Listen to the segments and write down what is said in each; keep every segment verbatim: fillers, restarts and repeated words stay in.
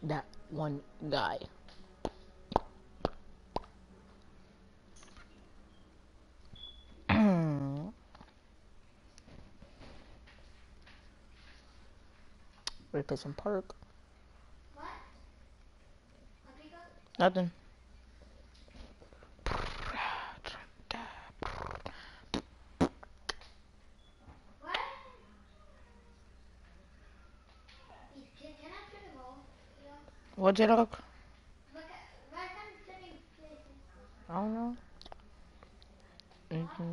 that one guy. Ready to play some park. What? Nothing. What? Can, can I turn them off? Yeah. What, J-Dog? Look at, why can't I turn these places? I don't know. What?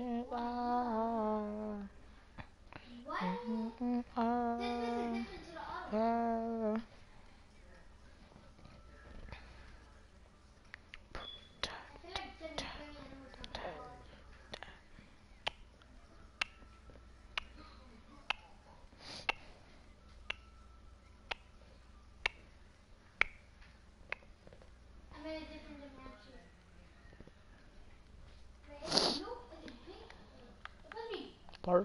What? This is different to the other one. I feel like turning twenty animals on the board. I made a different dimension. Wait, is it blue? Is it pink? It's supposed to be. Park.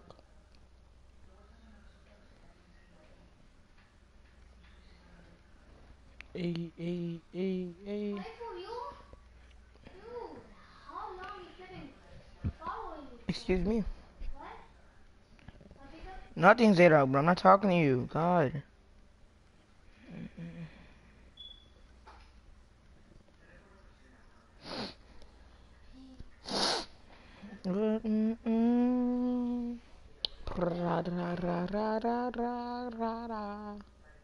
Hey, hey, hey, hey. Wait for you? Dude, how long you flipping following me for? Excuse me. What? What, Pika? Nothing, J-Dog, bro. I'm not talking to you. God. Ra, ra, ra, ra, ra, ra, ra, ra.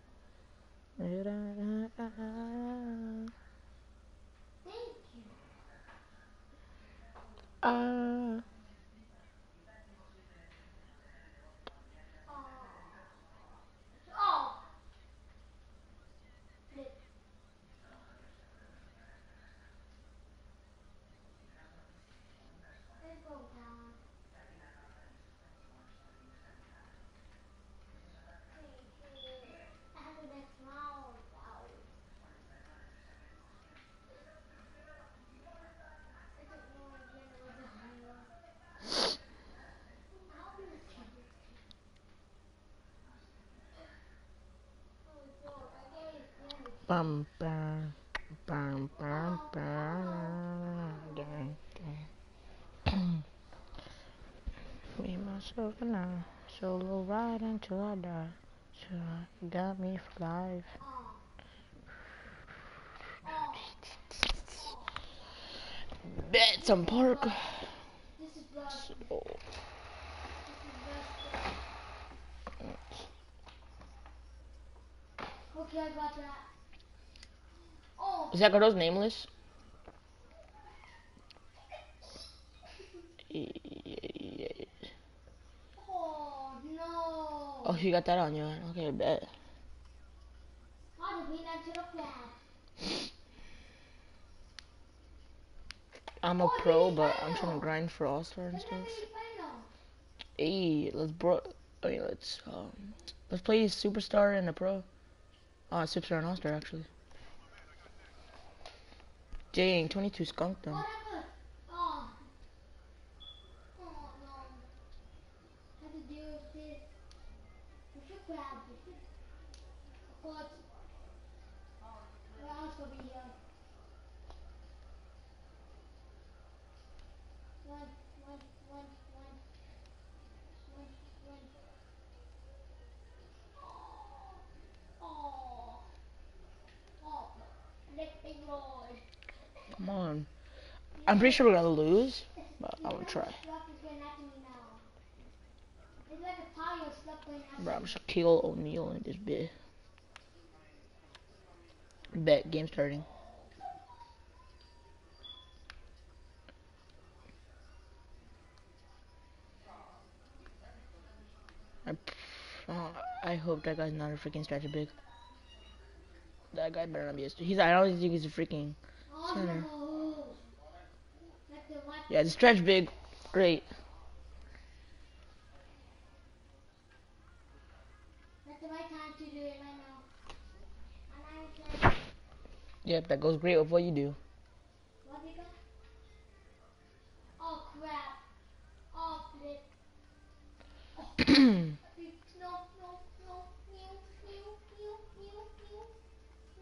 Thank you. Ah. Oh. Oh. Flip. Let's go down. I have the next round. Wow. I don't know again what the hell. I'll be the champion. Oh god, I can't even stand this shit. Bum, bum, bum, bum, Oh, bum, oh, dun, oh. dun. Me, myself, and I. Solo ride until I die. So you got me for life. Oh. Oh. Oh. Bet some park. This is blood. So, This is blood stuff. Okay, I got that. Oh. is that girl's nameless? Oh no. Oh, she got that on you. Okay, bet. How to beat that to the crab? I'm a Oh, pro, but I'm trying to semi-final. grind for All Star and That's stuff. not semi-final. Hey, let's bro. I mean, let's um, let's play Superstar and a pro. Oh, Superstar and All Star actually. Dang, twenty-two skunked them. Oh, that was. Oh. Oh no. How to deal with this? We should grab. We should. Of course. Where else will be here? One, one, one, one, one, one. Oh. Oh. Let me roll. Come on. I'm pretty sure we're gonna lose, but I'm gonna try. Stuff is going after me now. It's like a pile of stuff going after Bro, I'm me. just Shaquille O'Neal in this bit. Bet game starting. I, uh, I hope that guy's not a freaking stretch big. That guy better not be a. He's. I don't think he's a freaking Oh center. no. Like the what? Yeah, the stretch big. Great. That's the right time to do it right now. And I said, Yep, that goes great with what you do. what we got? Oh crap. Oh flip. Oh. No, no, no. Mew, mew, mew, mew, mew,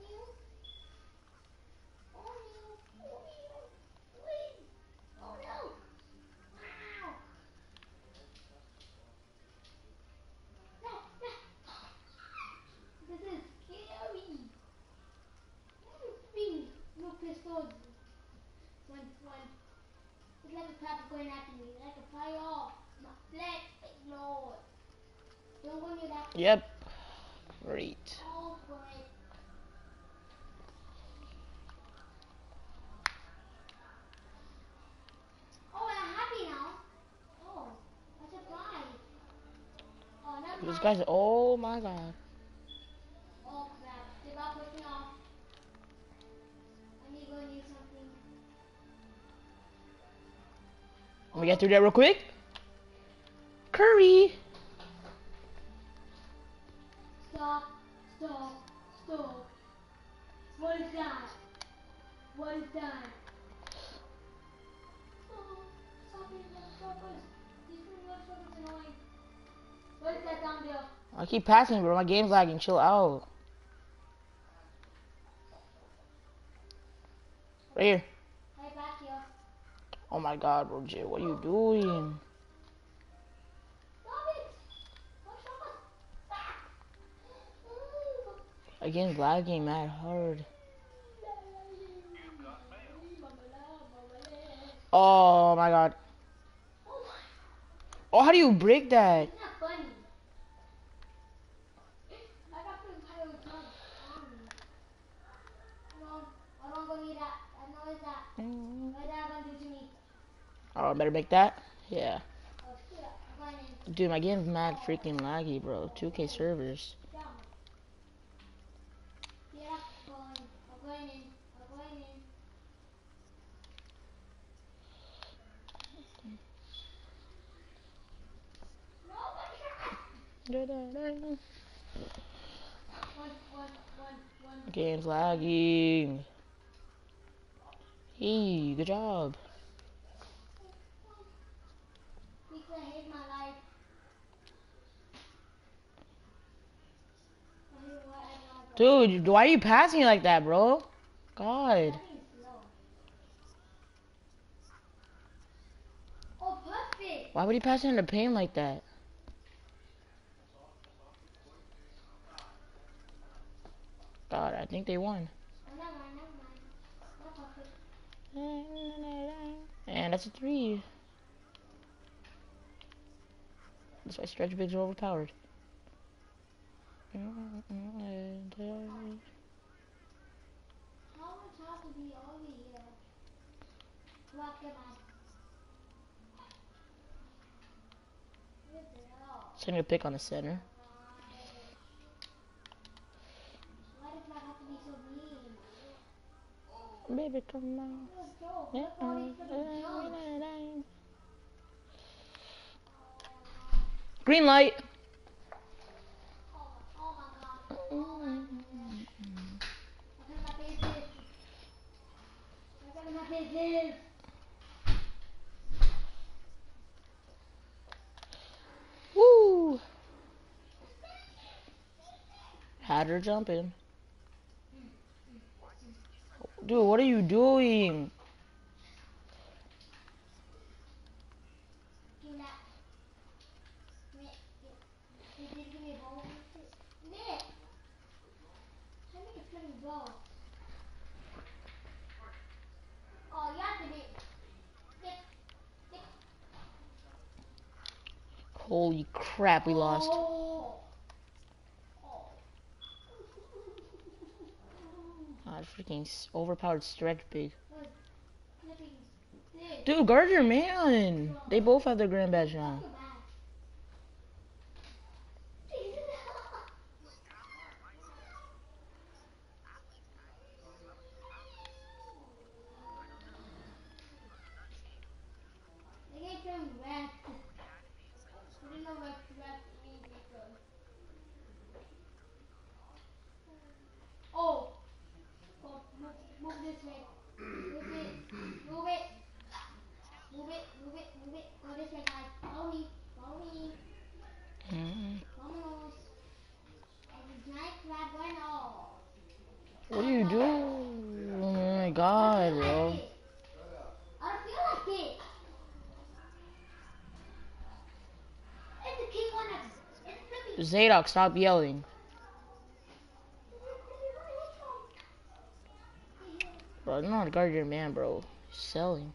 Yep. Great. Oh, great. Oh, I'm happy now. Oh, I'm surprised. Oh, never This mind. guy's. Oh my god. Oh, crap. They about pushed me off. I need to go do something. Let me get through that real quick. Curry. Stop. Stop. Stop. What is that? What is that? Oh, stop being motherfuckers. These three motherfuckers annoying. What is that down there? I keep passing, bro. My game's lagging. Chill out. Right here. Hey, back here. Oh my god, bro. Jay, what are you doing? Stop it. Oh, stop us. Back. My game's lagging mad hard. Oh my god. Oh my. Oh, how do you break that? Isn't that funny? I got the entire club on me. No, I don't go near that. I know it's that. What is that gonna do to me? Oh, I better make that? Yeah. Oh shit, I'm going in. Dude, my game's mad freaking laggy, bro. two K servers. Down. Yeah, I'm going. I'm going in. I'm going in. No, one shot. One, one, one, one. Game's lagging. Hey, good job. Because I hate my life. I hate what I know. Dude, why are you passing like that, bro? God. That is slow. Oh, perfect. Why would he pass into pain like that? God, I think they won. Oh, never mind, never mind. Not perfect. And that's a three. That's why stretch bigs are overpowered. How much have to be over here? What am I? What the hell? Sending a pick on the center. Why does Flag have to be so mean? Baby, come on. Let's go. Look all these fucking jumps. Green light. Oh, oh my god. Oh my god. Look at my faces. Look at my faces. Woo! Had her jumping. Dude, what are you doing? Give me that. Nick, Nick, Nick, give me a ball. Nick! Send me a flipping ball. Oh, you have to be. Nick, Nick. Holy crap, we lost. Oh. Oh. God, freaking s- overpowered stretch big. What? Flipping stick. Dude, guard your man. They both have their grand badge Fuck on. your back. They gave him rest. I don't know what rest means because. Oh! Go, move, move this way. Move it. Move it. Move it. Move it. Move it. Go this way, guys. Follow me. Follow me. Mm. Vámonos. And the giant crab went off. What are you doing? Oh my god, bro. I don't feel like it. It's a kick on us. It's flipping. Zadok, stop yelling. Bro, I don't know how to guard your man, bro. He's selling.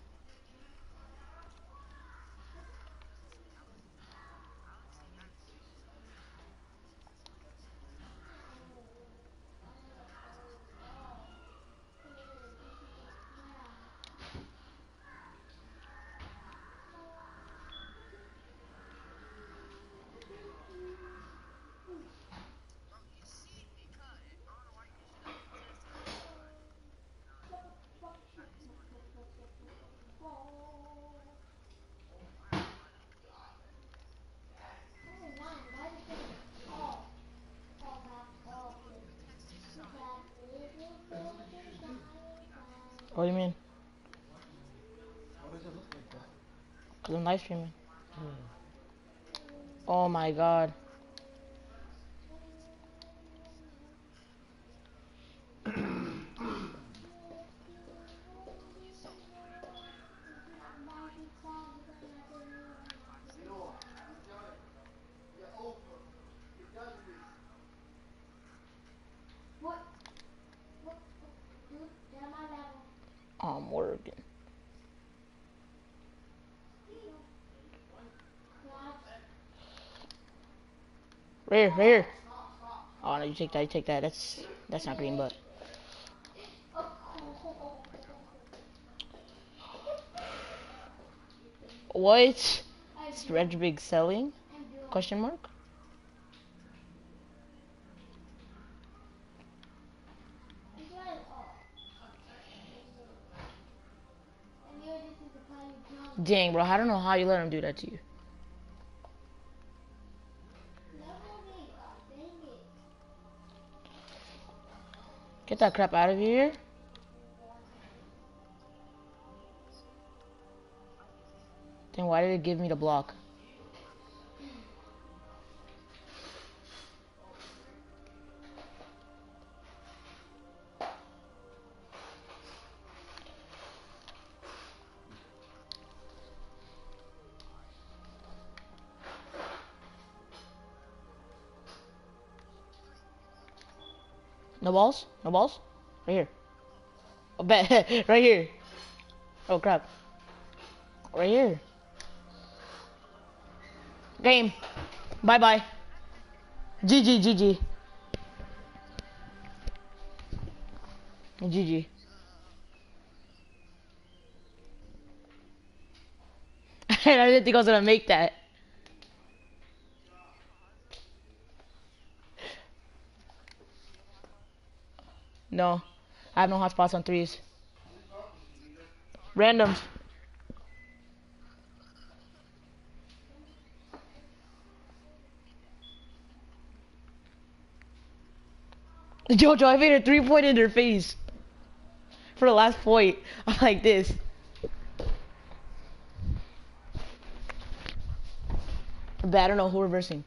What do you mean? Why does it look like that? Cause I'm live streaming. Hmm. Oh my god. What? What? Dude, they're my level. I'm working. Right here, right here. Oh no, you take that, you take that. That's that's not green, but what? Is Red Big selling? Question mark? Dang, bro, I don't know how you let him do that to you. Get that crap out of here. Then why did it give me the block? No balls? No balls? Right here. Oh, bet. Right here. Oh crap. Right here. Game. Bye bye. G G, G G. G G. I didn't think I was gonna make that. No. I have no hotspots on threes. Randoms. Jojo, I made a three point in their face. For the last point. I'm like this. But I don't know who reversing.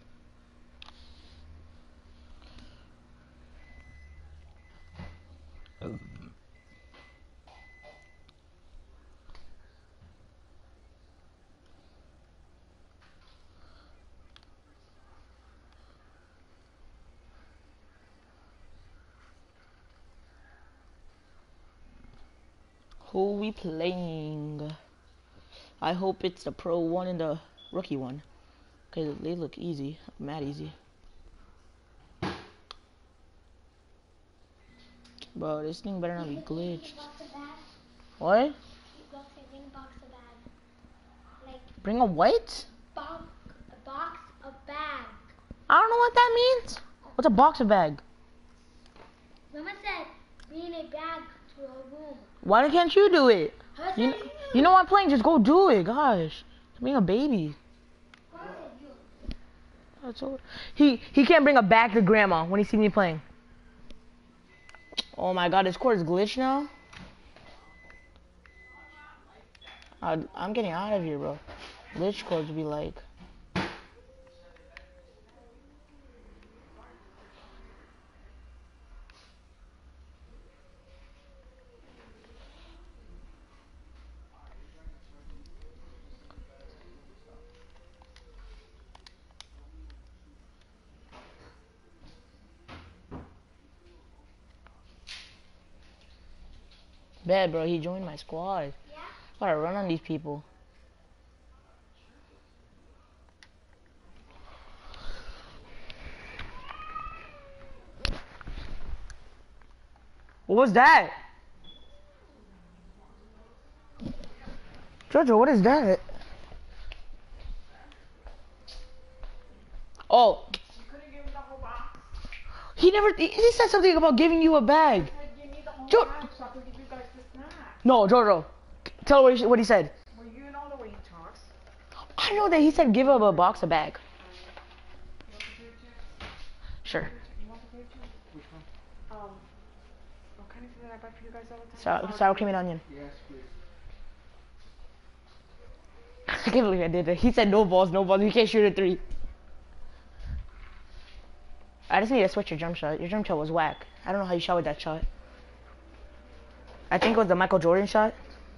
Who we playing? I hope it's the pro one and the rookie one. Cause they look easy. Mad easy. Bro, this thing better not be glitched. What? Bring a what? Box, a box of bag. I don't know what that means. What's a boxer bag? Mama said, bring a bag to her room. Why can't you do it? Her You, said kn- you know I'm playing, just go do it, gosh. Being a baby. Mama said you. That's all. He he can't bring a bag to grandma when he see me playing. Oh my god, this court is glitched now. I, I'm getting out of here, bro. Glitch courts be like. Bad, bro. He joined my squad. Yeah? Gotta run on these people. What was that? Jojo, what is that? Oh. He never, he he said something about giving you a bag. Jo- no, Jojo. Tell her what he, what he said. Well, you know the way he talks. I know that he said give him a box a bag. Sure. You want the picture? Which one? Um, What kind of food did I buy for you guys all the time? Sour, sour cream and onion. Yes, please. I can't believe I did that. He said no balls, no balls. You can't shoot a three. I just need to switch your jump shot. Your jump shot was whack. I don't know how you shot with that shot. I think it was the Michael Jordan shot.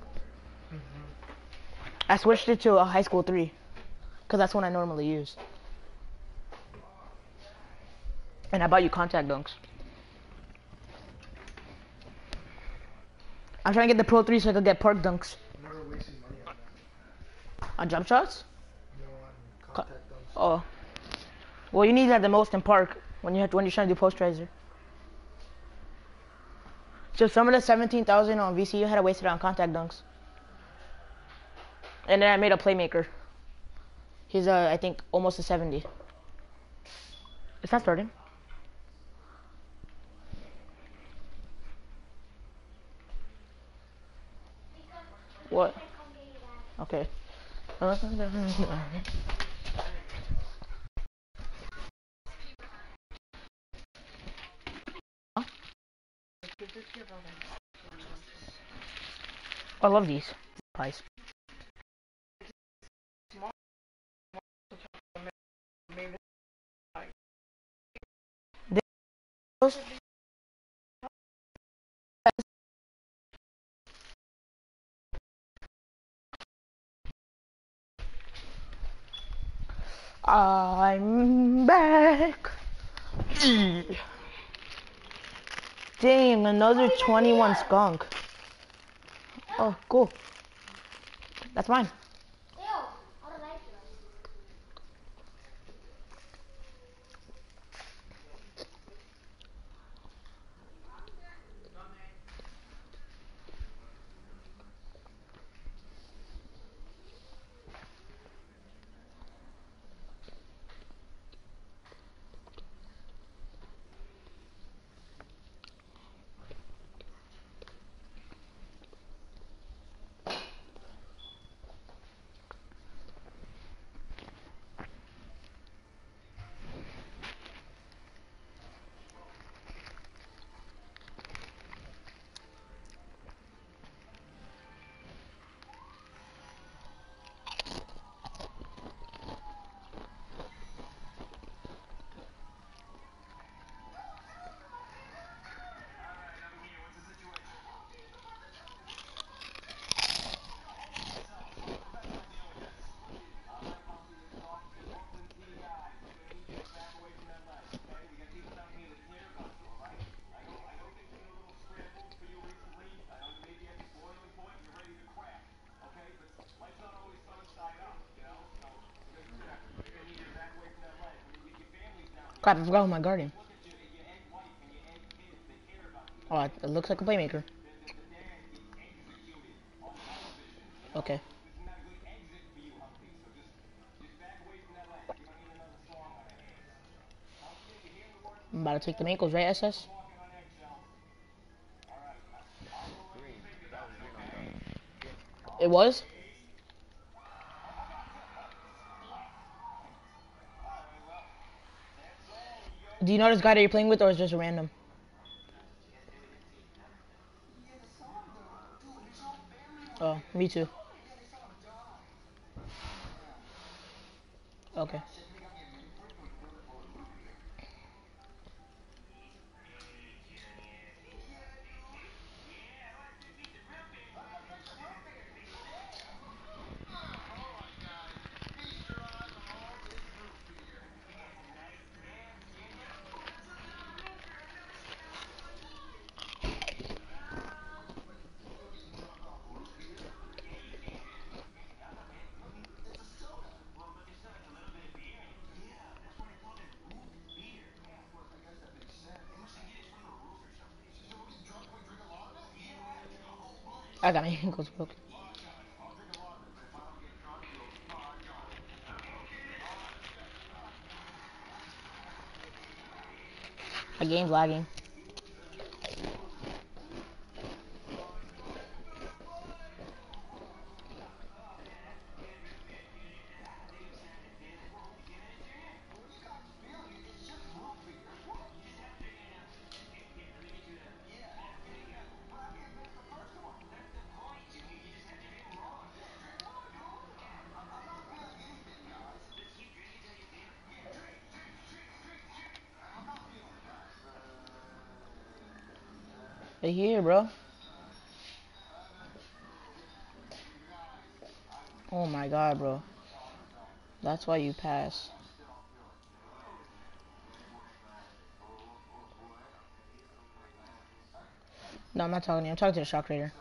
I switched it to a high school three. Because that's one I normally use. And I bought you contact dunks. I'm trying to get the Pro three so I could get park dunks. I'm never wasting money on that. On jump shots? No, on contact dunks. Oh. Well, you need that the most in park when you have to, when you're trying to do posterizer. So some of the seventeen thousand on V C U had to waste it on contact dunks. And then I made a playmaker. He's uh, I think almost a seventy. It's not starting. What? Okay. Huh? I love these pies. Those? I'm back. Dang, another twenty-one skunk. Oh, cool. That's mine. Ew, I don't like it. Crap, I forgot my guardian. Oh, it looks like a playmaker. Okay. I'm about to take the ankles, right, S S? It was? Do you know this guy that you're playing with, or is it just random? Oh, me too. Okay. I got my ankles broken. My game's lagging. They here, bro. Oh my god, bro. That's why you pass. No, I'm not talking to you. I'm talking to the shot creator.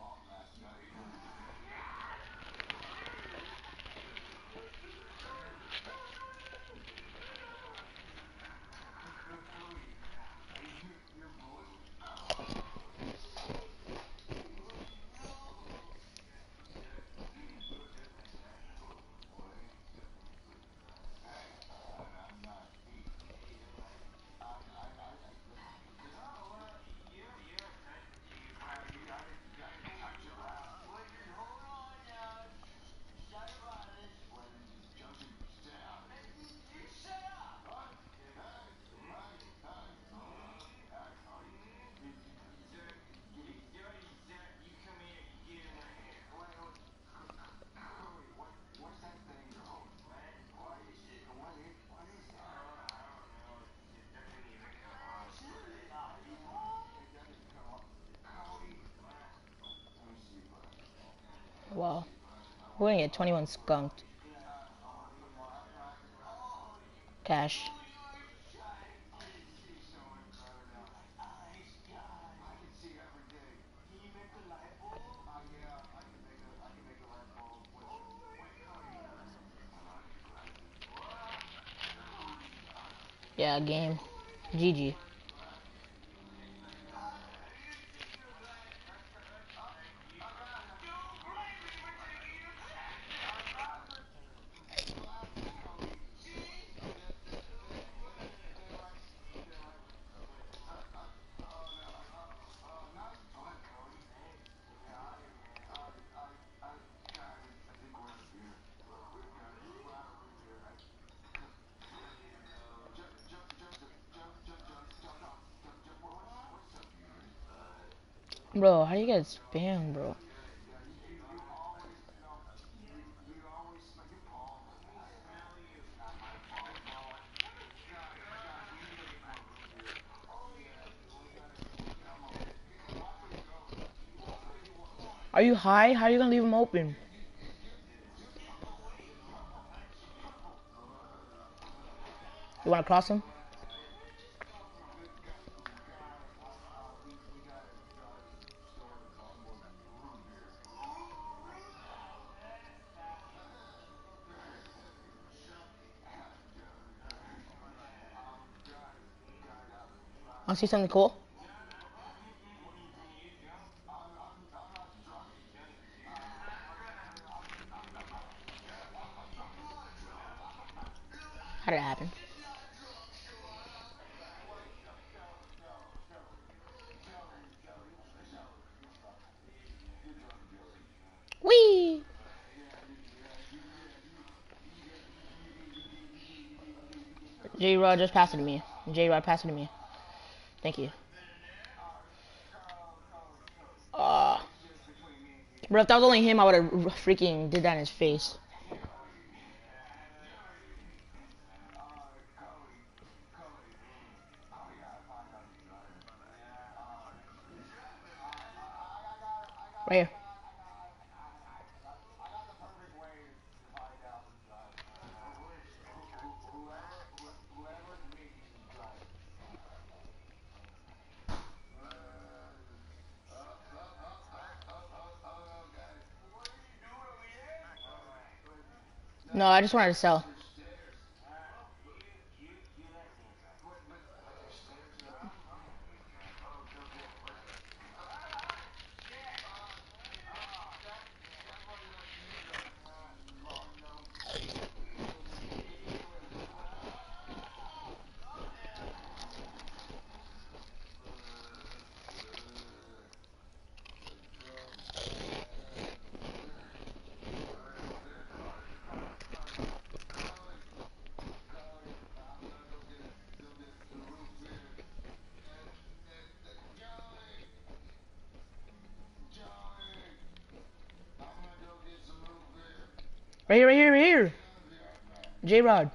Wow. We're gonna get twenty-one skunked. Cash. Yeah, game. G G. Bro, how do you get spam, bro? Are you high? How are you gonna leave him open? You wanna cross him? Wanna see something cool? How did it happen? Whee! J-Rod just passed it to me. J-Rod passed it to me. Thank you. Uh, bro, if that was only him, I would have freaking did that in his face. Right here. No, I just wanted to sell. Right here, right here, right here. J-Rod.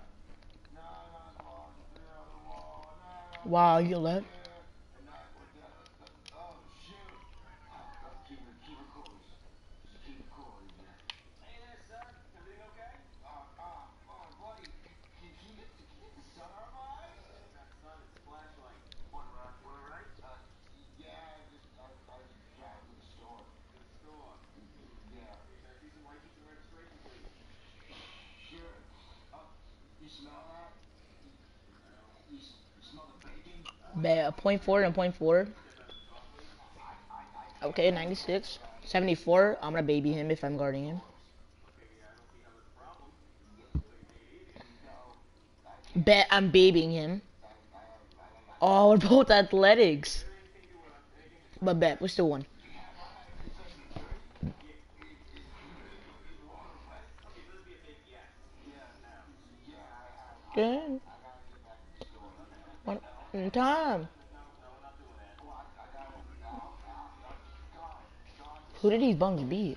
Wow, you left. Bet, point four and point four. Okay, ninety-six. seventy-four. I'm gonna baby him if I'm guarding him. Bet I'm babying him. Oh, we're both athletics. But bet, we still won. Good. One in time. Who did these bums beat?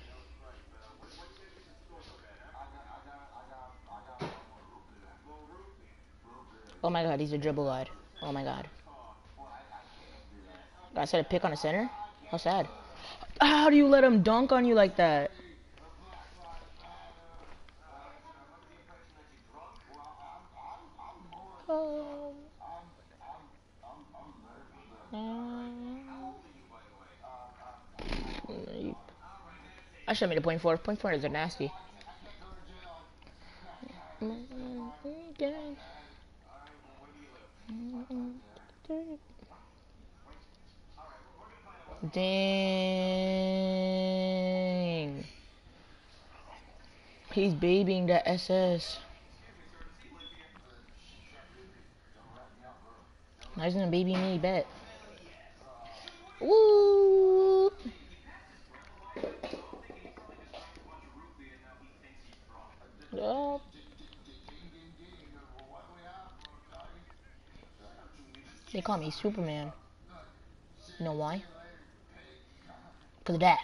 Oh my god, he's a dribble guide. Oh my god. I said a pick on the center? How sad. How do you let him dunk on you like that? Oh. I should have made a point four. Point four is a nasty. Dang. He's babying that S S. Now he's gonna baby me, bet. Woo! Yup. They call me Superman. You know why? Because of that.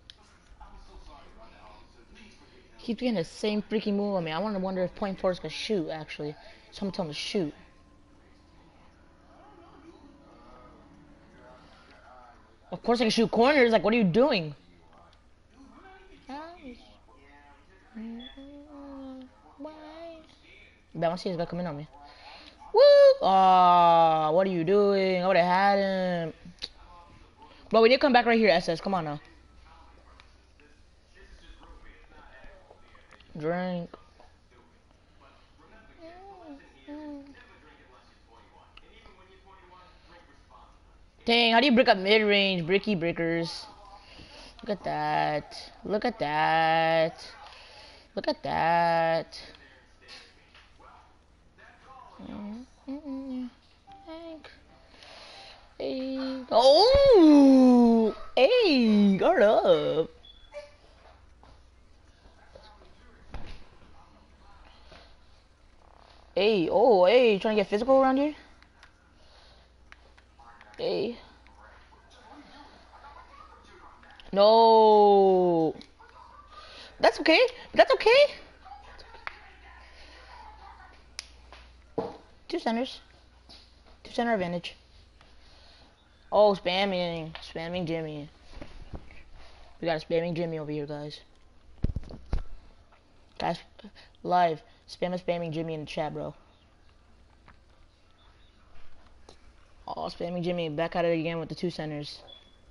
Keeps getting the same freaking move on me. I want to wonder if point four is going to shoot, actually. Someone tell him to shoot. Of course I can shoot corners. Like, what are you doing? I want to see this guy come in on me. Woo! Aw, what are you doing? I would have had him. Bro, we need to come back right here, S S. Come on now. Drink. Dang, how do you break up mid-range? Bricky breakers. Look at that. Look at that. Look at that. Hey. Oh! Hey, guard up. Hey, oh, hey, trying to get physical around here? Hey. No. That's okay. That's okay. Two centers. Two center advantage. Oh, spamming. Spamming Jimmy. We got a spamming Jimmy over here, guys. Guys, live. Spam a spamming Jimmy in the chat, bro. Oh, spamming Jimmy. Back at it again with the two centers.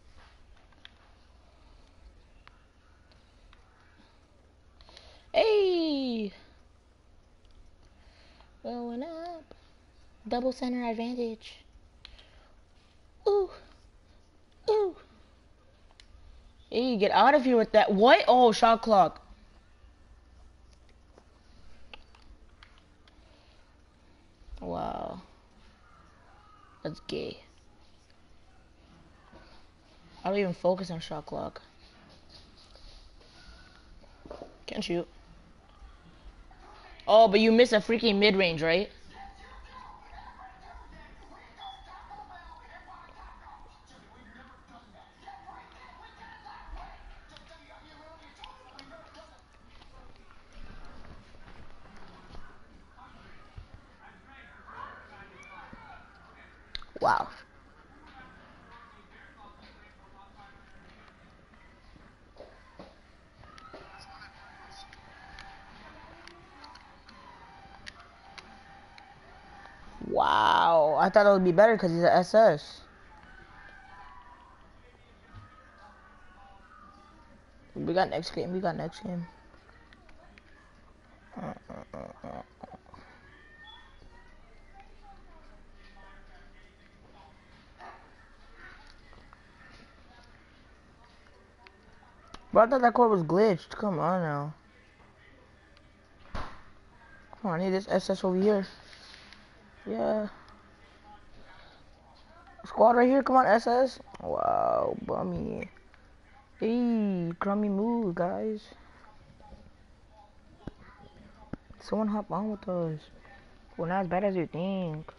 Hey! Going up. Double center advantage. Ooh. Ooh. Hey, get out of here with that. What? Oh, shot clock. Wow. That's gay. I don't even focus on shot clock. Can't shoot. Oh, but you missed a freaking mid-range, right? Wow. Wow. I thought it would be better because he's an S S. We got next game. We got next game. Uh, uh, uh, uh. Bro, I thought that cord was glitched. Come on now. Come on, I need this S S over here. Yeah. Squad right here. Come on, S S. Wow, bummy. Hey, crummy move, guys. Someone hop on with us. We're not as bad as you think.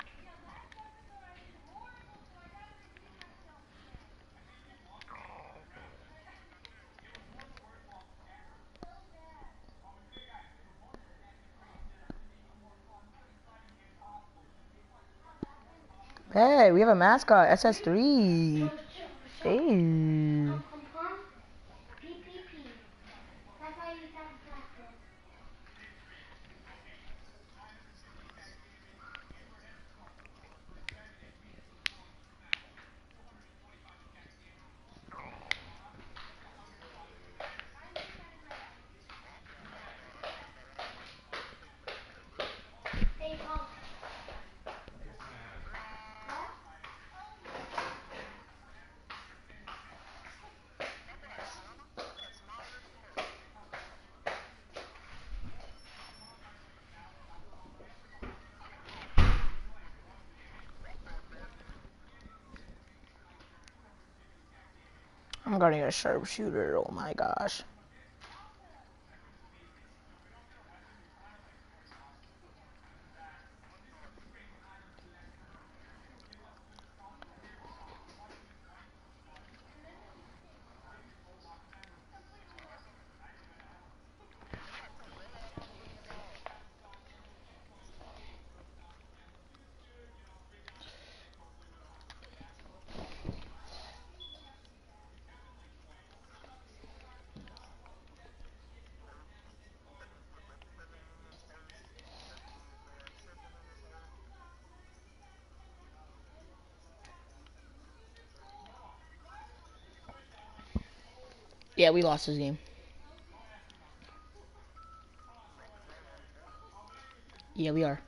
Hey, we have a mascot, S S three. Hey. Pum pum pum. Pee pee pee. That's why you have to practice. Hey, Pum. What? I'm guarding a sharpshooter. Oh my gosh. Yeah, we lost this game. Yeah, we are.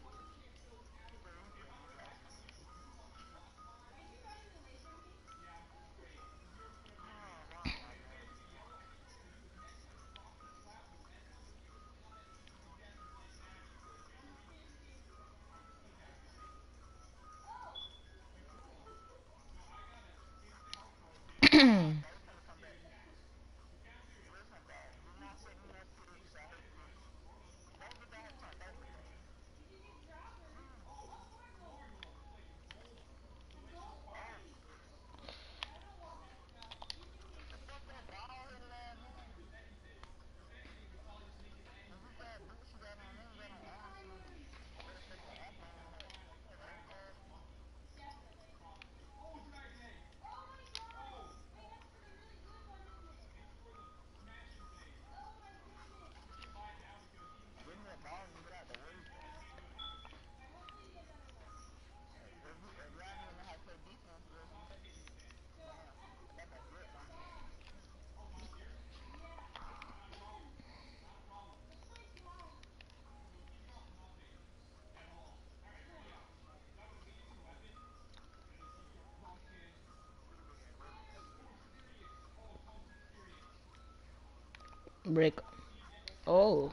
Brick. Oh.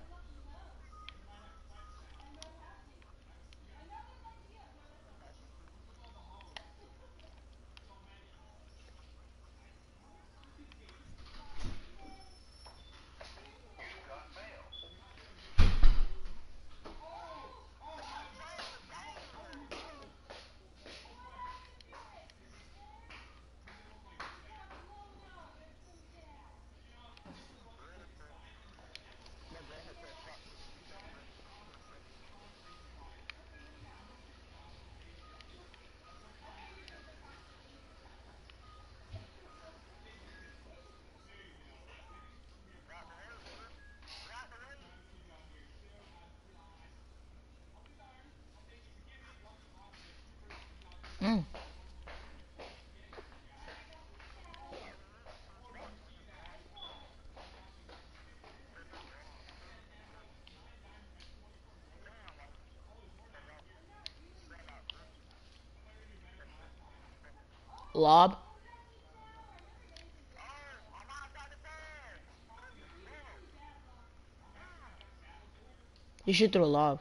Mm. Lob. You should throw a lob.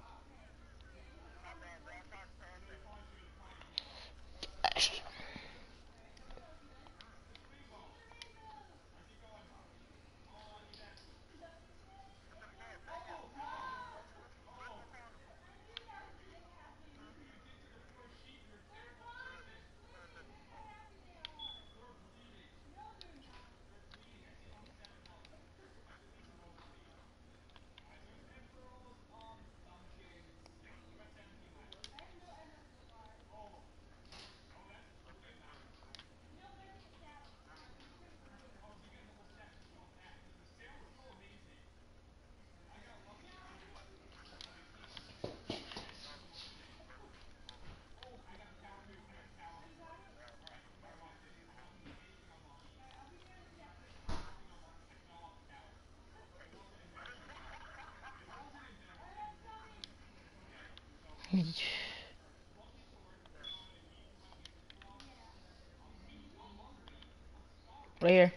Right here.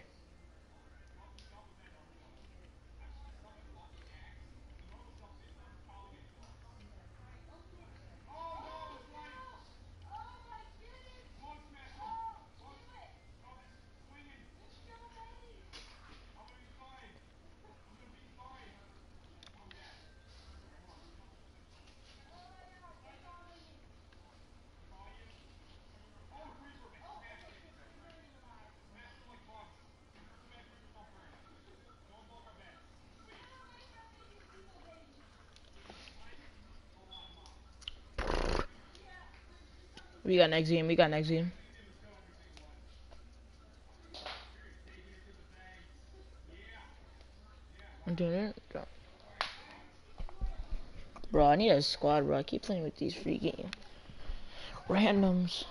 We got next game. We got next game. I'm doing it. Bro, I need a squad, bro. I keep playing with these free game randoms.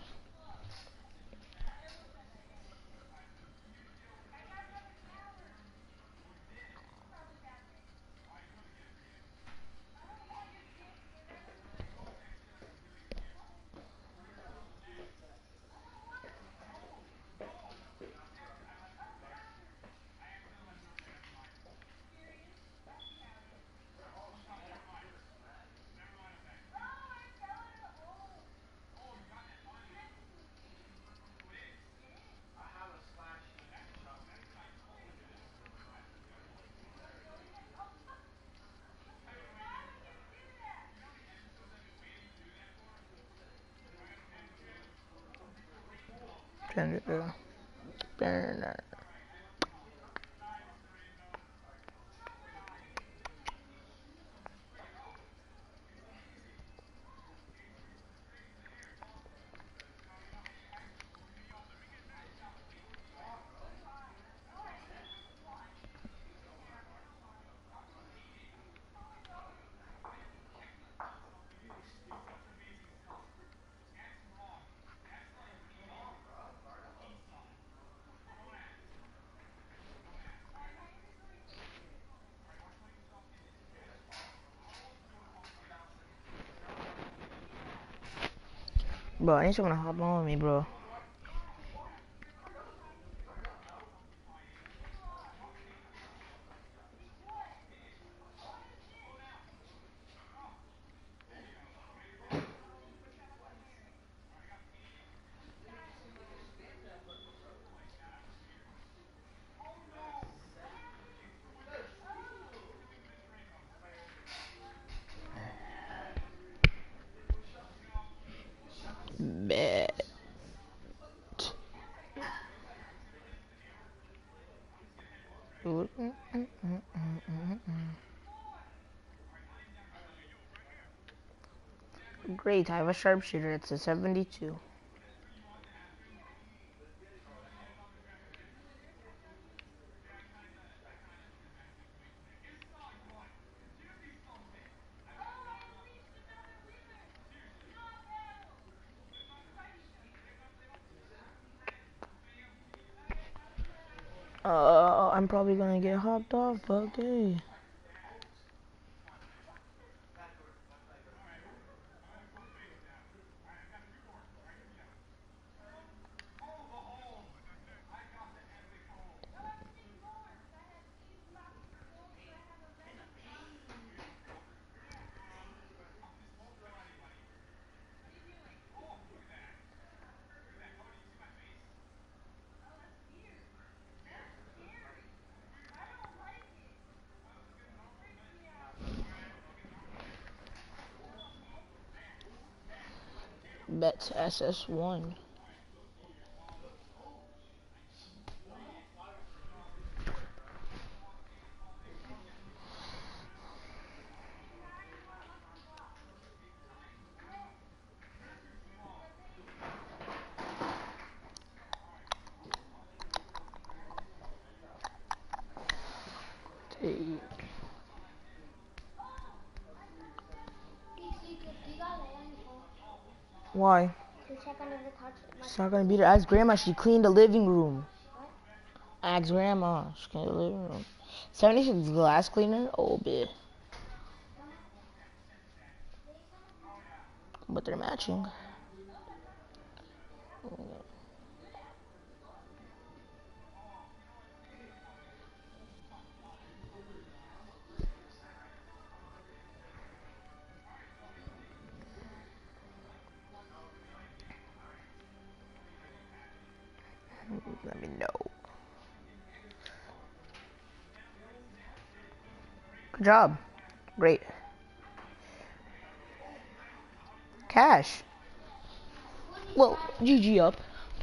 Bro, I need someone to hop on with me, bro. Bet. Great, I have a sharpshooter. It's a seventy-two. Uh, I'm probably gonna get hopped off. Okay. Bet S S one. Take. Why? To check under the couch. It's not gonna be there. Ask grandma. She cleaned the living room. What? Ask grandma. She cleaned the living room. seventy-six glass cleaner. Oh, bit. But they're matching. Let me know. Good job. Great. Cash. Well, G G up.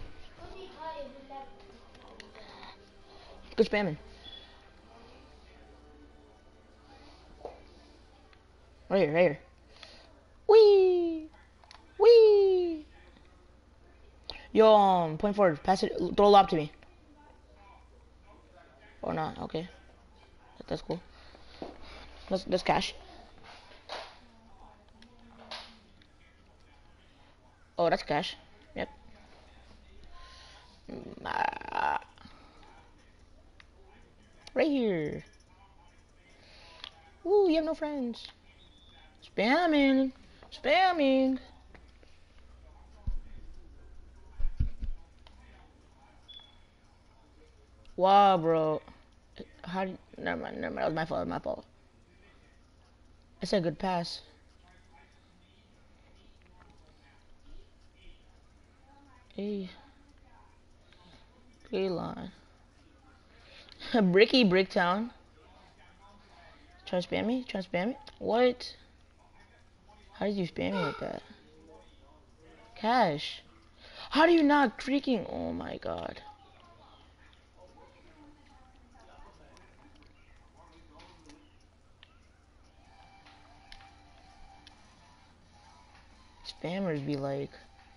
Good spamming. Right here, right here. Wee! Wee! Yo, um, point forward. Pass it. Throw a lob to me. Or not. Okay. That's cool. Let's, let's cash. Oh, that's cash. Yep. Ah. Right here. Ooh, you have no friends. Spamming. Spamming. Wow, bro. How did... Never mind, never mind. That was my fault. That was my fault. It's a good pass. Hey. Good line. Bricky Bricktown. Try to spam me? Try to spam me? What? How did you spam me like that? Cash. How do you not freaking... Oh my god. Spammers be like...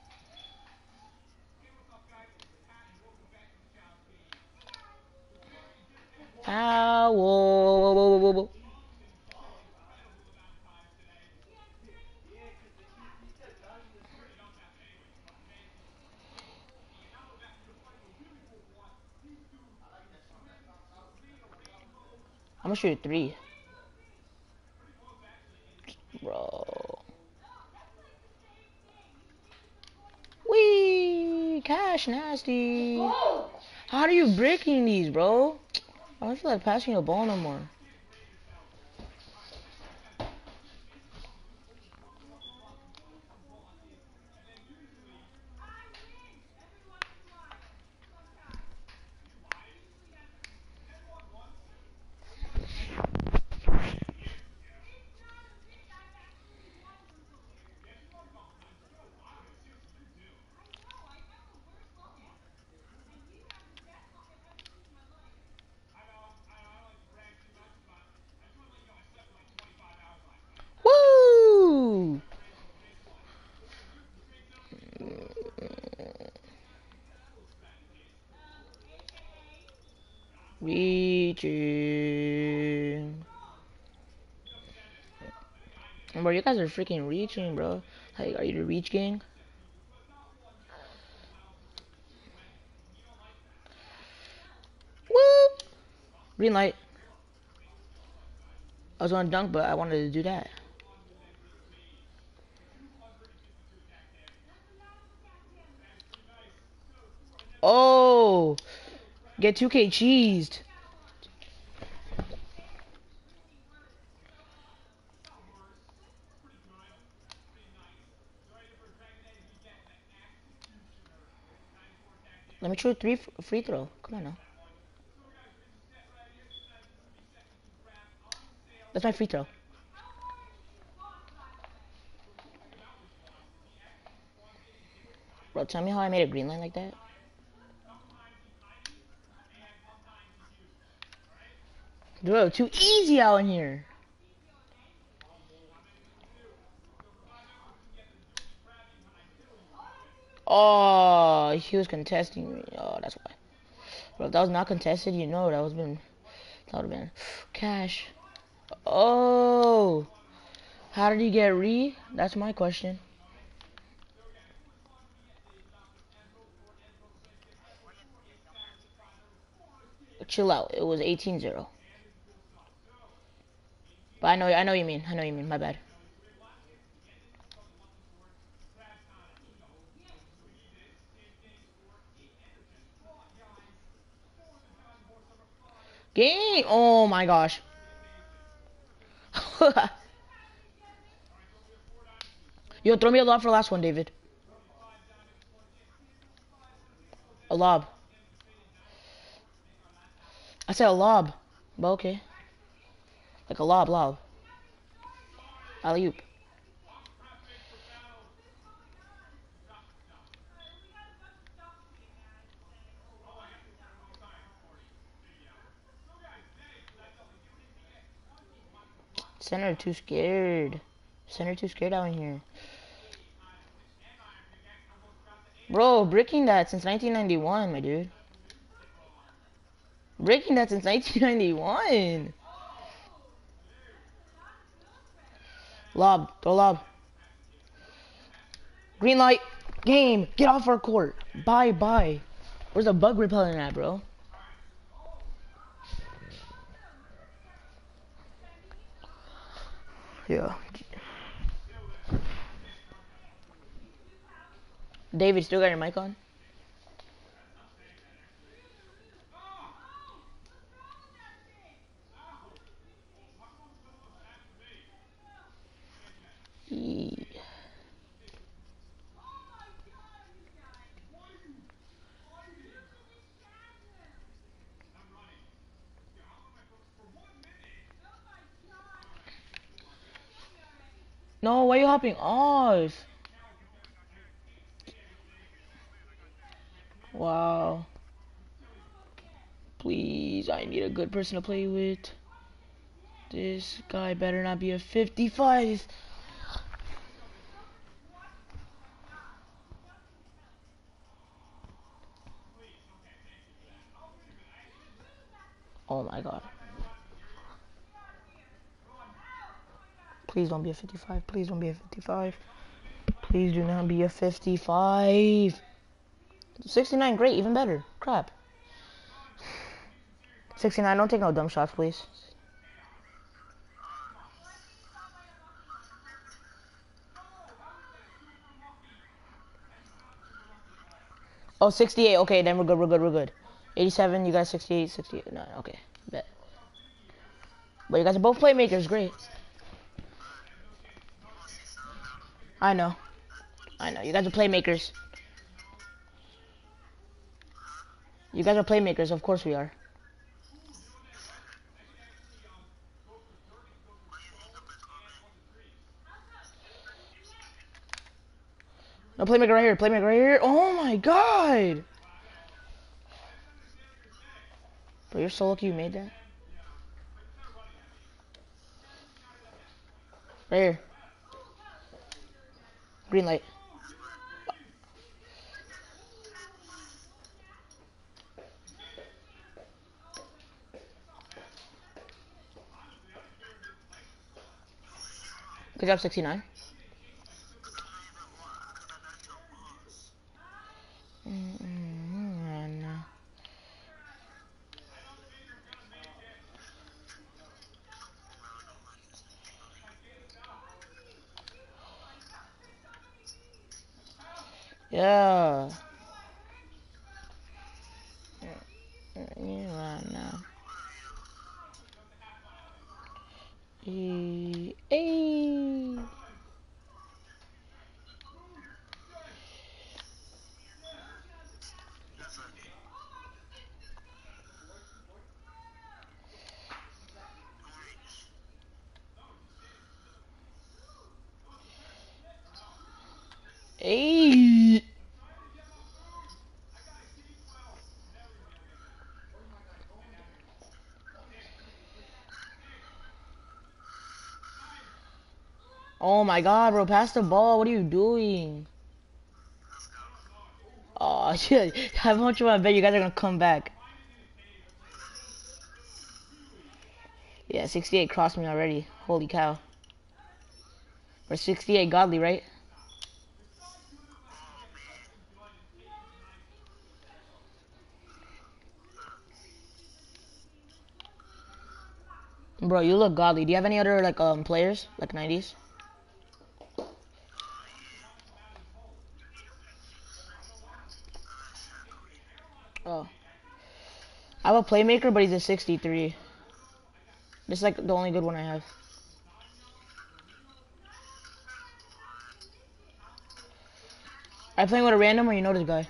Ow, whoa, whoa, whoa, whoa, whoa. I'm gonna shoot a three. Bro. Wee! Cash nasty. How are you breaking these, bro? I don't feel like passing the ball no more. Woo! Reaching. Bro, you guys are freaking reaching, bro. Like, are you the reach gang? Woo! Green light. I was on dunk, but I wanted to do that. Oh! Get two K cheesed. Let me shoot three free throw. Come on now. That's my free throw. Bro, tell me how I made a green line like that. Bro, too easy out in here. Oh, he was contesting me. Oh, that's why. Bro, if that was not contested, you know that was been that would have been cash. Oh, how did he get re? That's my question. Chill out. It was eighteen zero. But I know, I know what you mean. I know what you mean. My bad. Game. Oh my gosh. Yo, throw me a lob for the last one, David. A lob. I said a lob. But okay. Like a lob, lob. Alley-oop. Center too scared. Center too scared out in here. Bro, breaking that since nineteen ninety-one, my dude. Breaking that since nineteen ninety-one. Lob. Throw lob. Green light. Game. Get off our court. Bye, bye. Where's the bug repellent at, bro? Yeah. David, still got your mic on? Yeah. No, why are you hopping off? Wow. Please, I need a good person to play with. This guy better not be a fifty-five. Oh my god. Please don't be a fifty-five. Please don't be a fifty-five. Please do not be a fifty-five. sixty-nine, great, even better. Crap. sixty-nine, don't take no dumb shots, please. Oh, sixty-eight, okay, then we're good, we're good, we're good. eighty-seven, you guys sixty-eight, sixty-eight, no, okay, bet. But you guys are both playmakers, great. I know. I know, you guys are playmakers. You guys are playmakers, of course we are. No, playmaker right here, playmaker right here. Oh my god! Bro, you're so lucky you made that. Right here. Green light. Good job, sixty-nine. Mm-hmm. Yeah. Yeah, right now. Hey. Hey. Hey. Oh my god, bro, pass the ball. What are you doing? Oh shit. How much of I bet you guys are gonna come back? Yeah, sixty-eight crossed me already. Holy cow. We're sixty-eight godly, right? Bro, you look godly. Do you have any other like um players like nineties? Oh, I have a playmaker, but he's a sixty-three. This is like the only good one I have. I playing with a random, or you know this guy?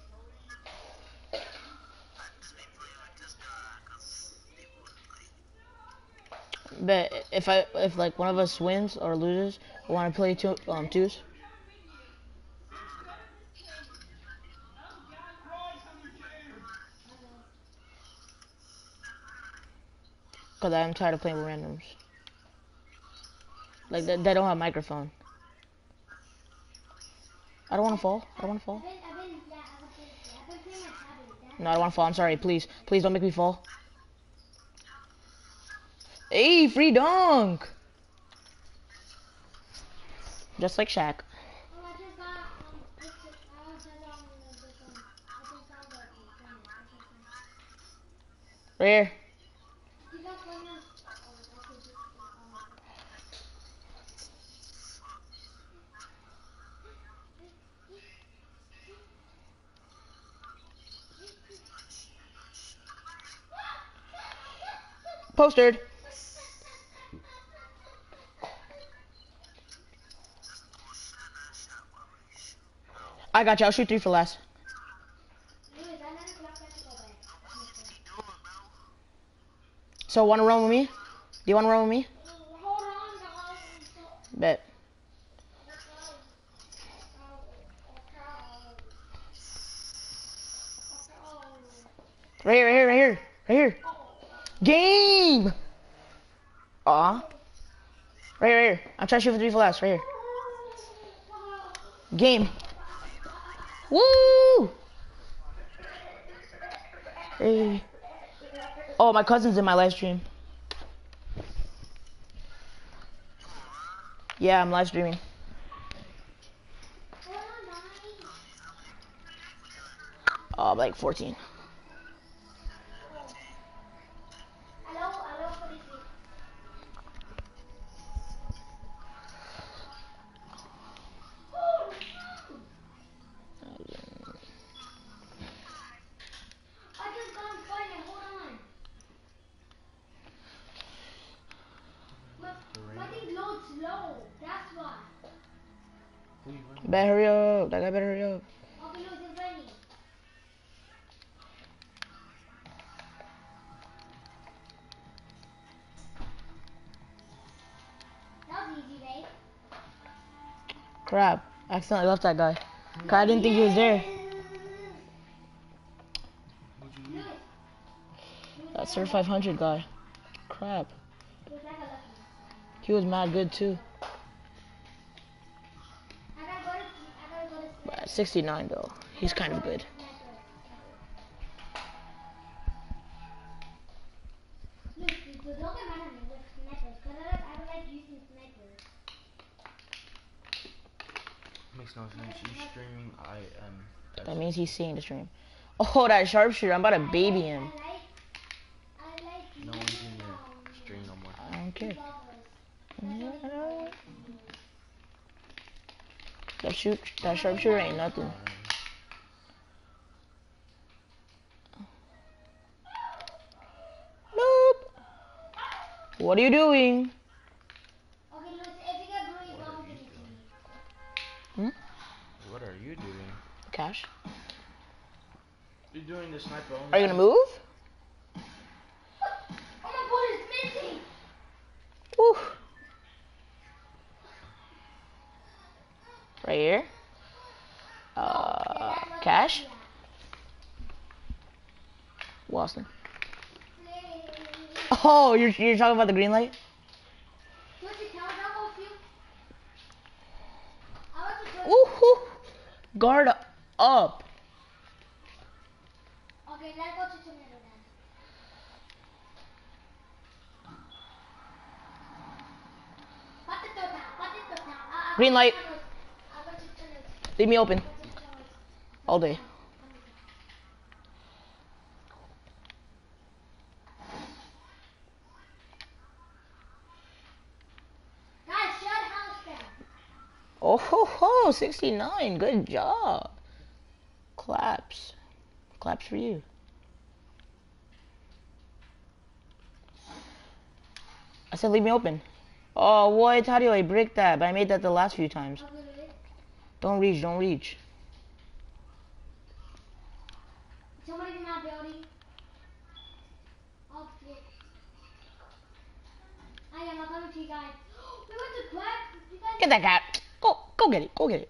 But if I if like one of us wins or loses, I want to play two um twos. Cause I'm tired of playing with randoms. Like they, they don't have microphone. I don't want to fall. I don't want to fall. No, I don't want to fall. I'm sorry. Please, please don't make me fall. Hey, free dunk. Just like Shaq. Right here. Postered. I got you. I'll shoot three for last. So, want to run with me? Do you want to run with me? Bet. Right here, right here, right here, right here. Game! Aw. Right here, right here. I'm trying to shoot for three for last. Right here. Game. Woo! Hey. Oh, my cousin's in my live stream. Yeah, I'm live streaming. Oh, like fourteen. Better hurry up. That guy better hurry up. Crap. I accidentally left that guy. Cause I didn't think he was there. That Sir five hundred guy. Crap. He was mad good too. But at sixty-nine though, he's kind of good. Makes no sense. You streaming, I am. That means he's seeing the stream. Oh, that sharpshooter! I'm about to baby him. No one's in your stream no more. I don't care. That shoot, that sharpshooter ain't nothing. Nope. What are you doing? Hmm? What are you doing? Cash. You're doing the sniper only. Are you gonna move? Woo. Right here. Uh, Cash. Boston. Oh, you're you're talking about the green light? guard up. Okay, let's go to tomato then. Potato now, potato now. Uh, Green light. I'll go to tomato. Leave me open. I'll go to tomato. All day. Guys, shut house down. Oh ho ho, sixty-nine. Good job. Claps. Claps for you. I said leave me open. Oh, what? How do I break that? But I made that the last few times. I'll go to it. Don't reach, don't reach. Somebody's in my building. Oh, shit. I am, I'm coming to you guys. We went to crack. You guys Get that guy. Go, go get it. Go get it.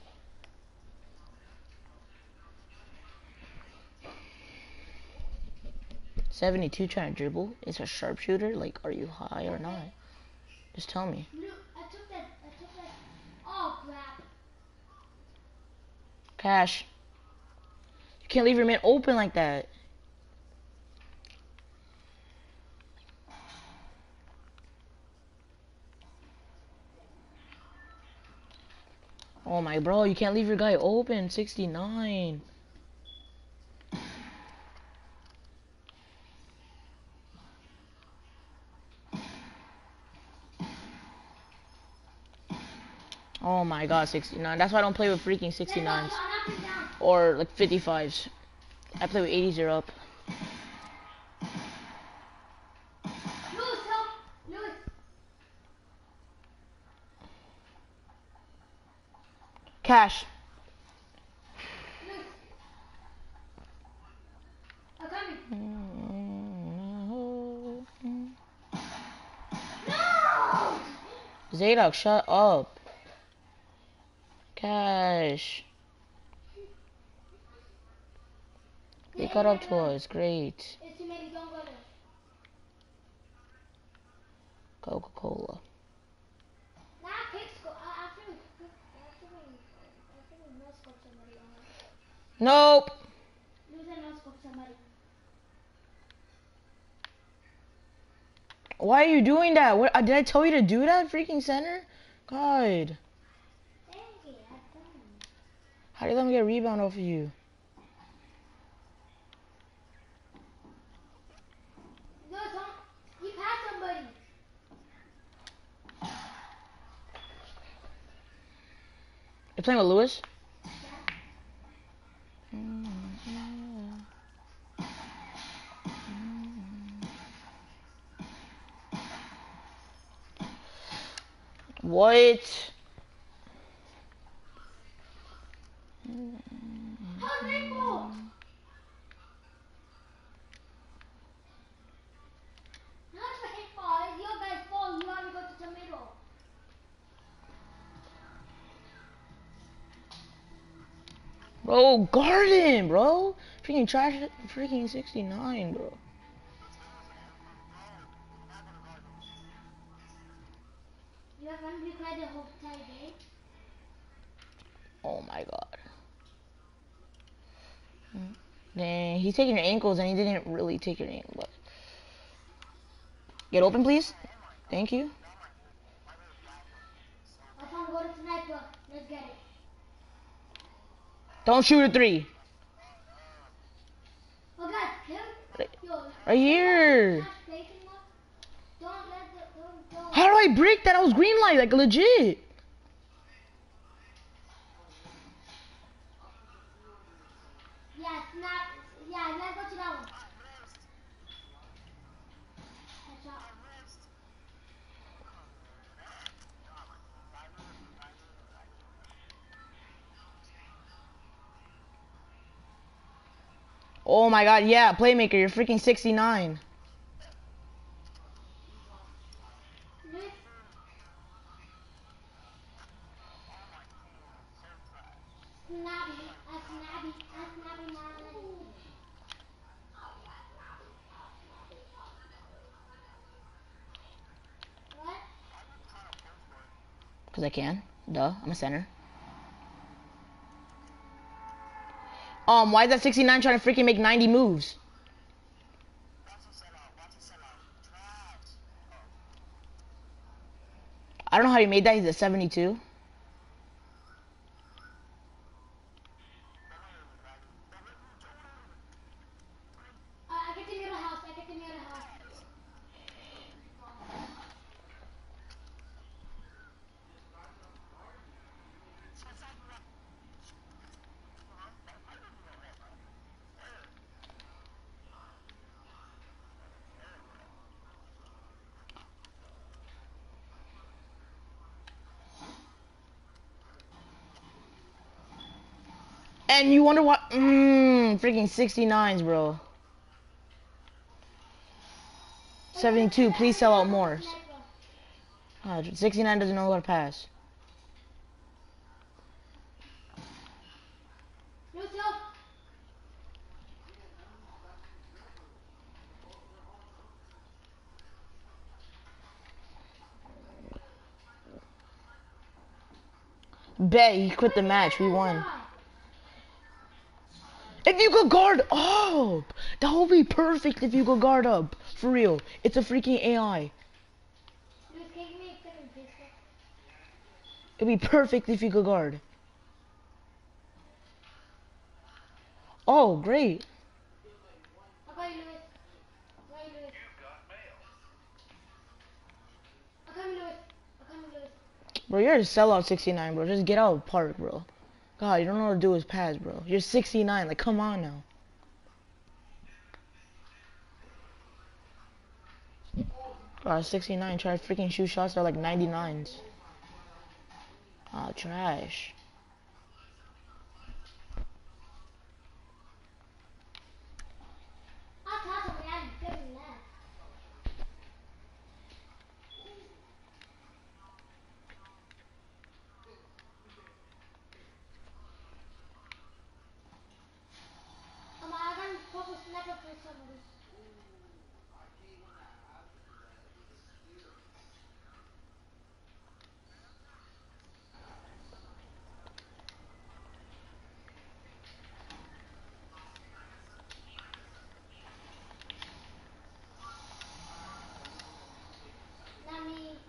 seventy-two trying to dribble. It's a sharpshooter. Like, are you high or not? Just tell me. Look, I took that. I took that. Oh, crap. Cash. You can't leave your man open like that. Oh my bro, you can't leave your guy open. sixty-nine. Oh my god, sixty-nine. That's why I don't play with freaking sixty-nines. Or like fifty-fives. I play with eighties or up. Lewis, help. Lewis. Cash. Lewis. I'm coming. No! Zadok, shut up. Cash. They cut up to us. Great. It's too many. Don't go there. Coca-Cola. Nah, pick sco- uh, after we, after we, after we no scope somebody on it. Nope. Lose and no scope somebody. Why are you doing that? What, uh, did I tell you to do that, freaking center? God. Thank you, I've done. How did you let me get a rebound off of you? No, don't. You pass somebody. You playing with Lewis? What? How's rainbow? How's rainbow? It's your guys' fault. You want to go to the middle. Bro, guard him, bro. Freaking trash, freaking sixty-nine, bro. You have one blue card the whole entire game. Oh my god. Dang, he's taking your ankles and he didn't really take your ankle. But get open, please. Thank you. I found go to sniper. Let's get it. Don't shoot a three. Oh God, him. Right, Yo, right here. not facing up. Don't let the don't go. How do I break that? I was green light, like legit. Yeah, snap. Yeah, let's go to that one. Headshot. Oh my god, yeah, playmaker, you're freaking sixty-nine. Lift. Snappy. A snappy. A snappy man. What? Because I can. Duh, I'm a center. Um, why is that sixty-nine trying to freaking make ninety moves? I don't know how he made that. He's at seventy-two. Uh, I get the middle house. I get the middle house. And you wonder what? Mmm, freaking sixty-nines, bro. seventy-two, please sell out more. Oh, sixty-nine doesn't know how to pass. No self. Bet he quit the match. We won. If you could guard up, that would be perfect if you could guard up. For real. It's a freaking A I. Dude, can you give me a second pistol? It'd be perfect if you could guard. Oh, great. I got you, Lewis. I got you, Lewis. I got you, Lewis. I got you, Lewis. Bro, you're a sellout sixty-nine, bro. Just get out of the park, bro. God, you don't know what to do is pass, bro. You're sixty-nine. Like, come on now. God, sixty-nine. Try to freaking shoot shots that are like ninety-nines. Oh, trash. I thought somebody had seven left. Um, I got a purple sniper for somebody. Not me.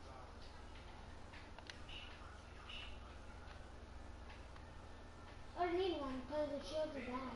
I don't need one because the shields are bad.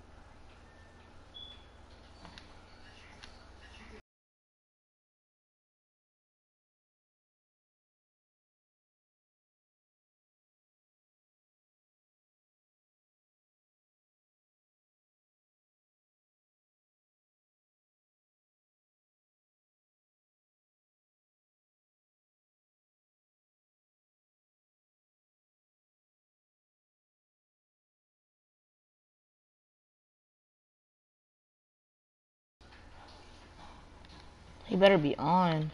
He better be on.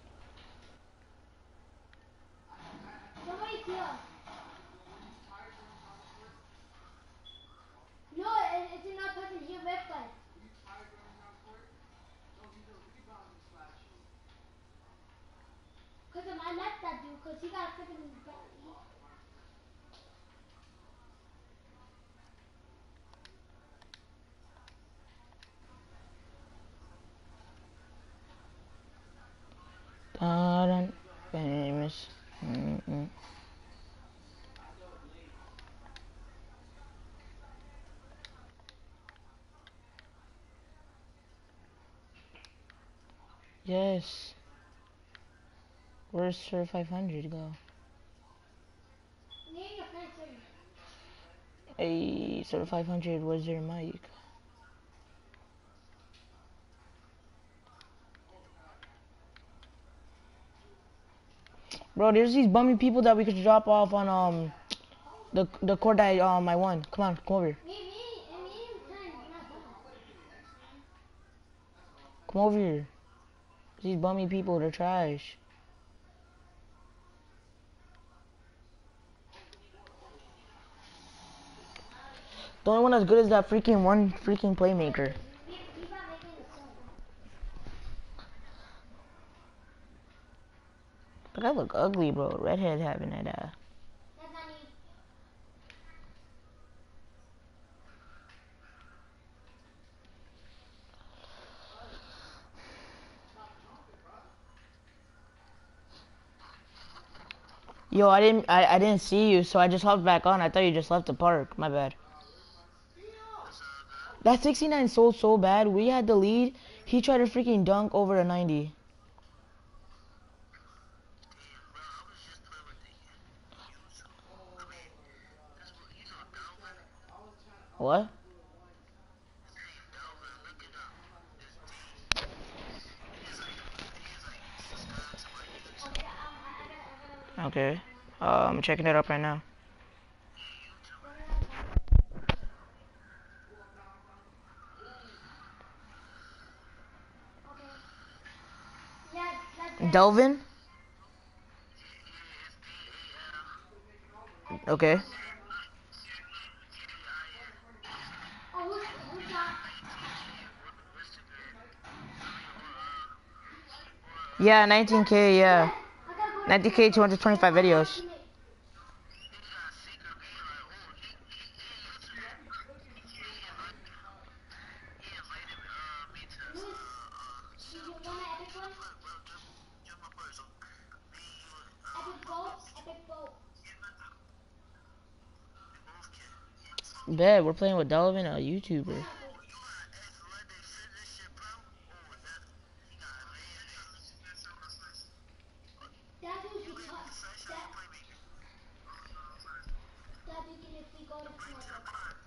Somebody's here. No, it, it's not person here with us. Because I left that dude because he got a freaking... Dun, famous. Mm-mm. Yes. Where's Sir five hundred go? Me and your friend said, Hey, Sir five hundred, where's your mic? Bro, there's these bummy people that we could drop off on um the the court that um I won. Come on, come over here. me, me, and me and your friend, not bad. Come over here. These bummy people, they're trash. The only one that's good is that freaking one freaking playmaker. We, we got making the song. But I look ugly, bro. Redhead having that uh That's not me. Yo, I didn't, I, I didn't see you, so I just hopped back on. I thought you just left the park. My bad. That sixty-nine sold so bad. We had the lead. He tried to freaking dunk over a ninety. What? Okay. Uh, I'm checking it up right now. Yeah, that's it. Delvin? Okay. Oh, who's, who's that? Yeah, nineteen K, yeah. I gotta go to nineteen K, two hundred twenty-five videos. Luis, did you want an epic one? Epic boat? Epic boat. Bet, we're playing with Delvin, a YouTuber. Yeah, but that's who's we talk. That, that we can if we go to Smoker.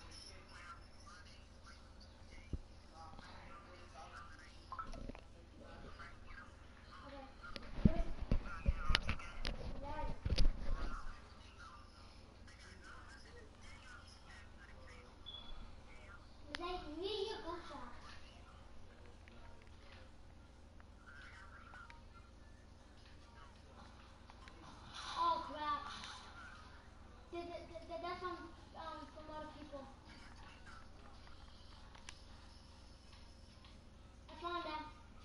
Okay. Luis, right. Like, we hear gunshots. Oh, crap. Th- th- th- th- That's from, um, from other people. I found them.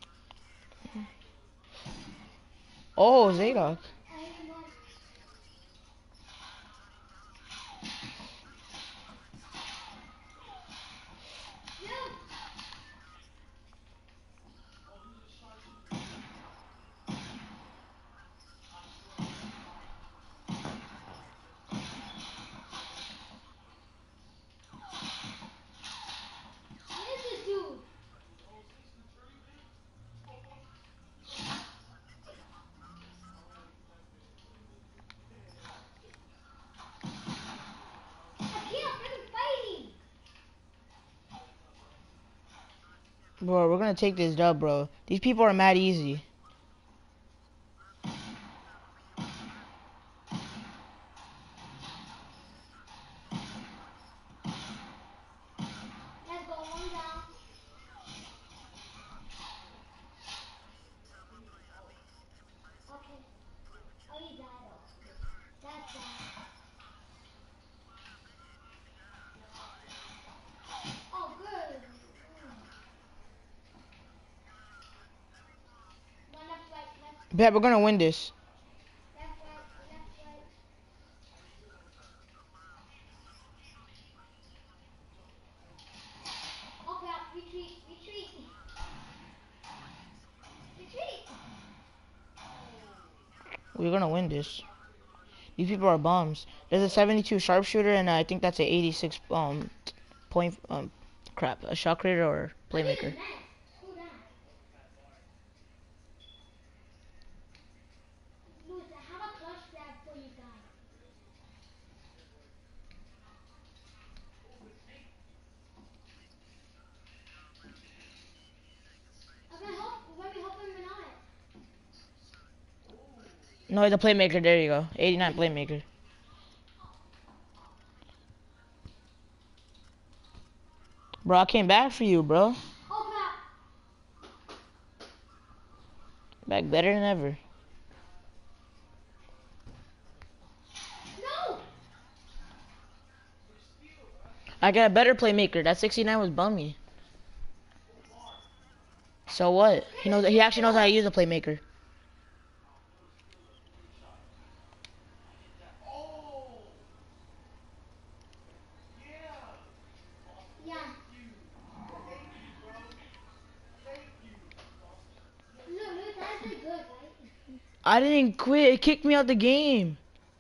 Oh, Zadok. I hit them once. Shoot! Where is this dude? I can't freaking fight him. Bro, we're gonna take this dub, bro. These people are mad easy. Let's go, one down. Okay. Oh, he died. Oh. That's bad. Oh, good. Mm. One left, right, left, Bet, we're gonna win this. left, right, left, right. Oh crap, retreat, retreat. Retreat. We're gonna win this. These people are bombs. There's a seventy-two sharpshooter, and I think that's an eighty-six um point um crap, a shot creator or playmaker. Screw that. Luis, I have a clutch grab for you guys. Okay, hope, let me help him and on it. No, he's a playmaker. There you go. eighty-nine playmaker. Bro, I came back for you, bro. Oh crap. Back better than ever. No. I got a better playmaker. That sixty-nine was bummy. So what? He knows. He actually knows how to use a playmaker. Yeah. Look, Luis, I did good, right? I didn't quit. It kicked me out the game.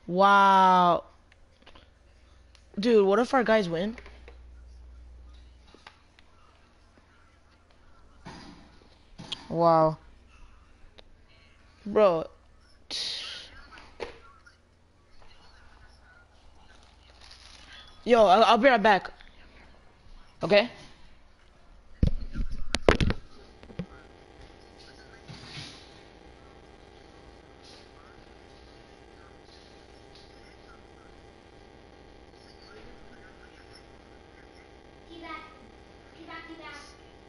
Wow. Dude, what if our guys win? Wow. Bro. Yo, I'll, I'll be right back. Okay? Keep back. Keep back, keep back.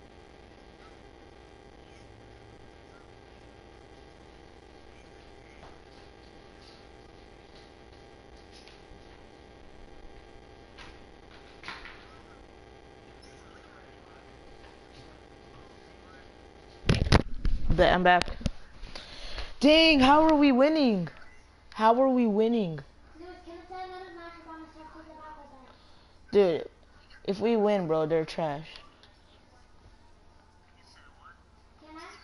Bet I'm back. Dang, how are we winning? How are we winning? Lewis, can I say another match about myself to the back of that? Dude, if we win, bro, they're trash. Can I?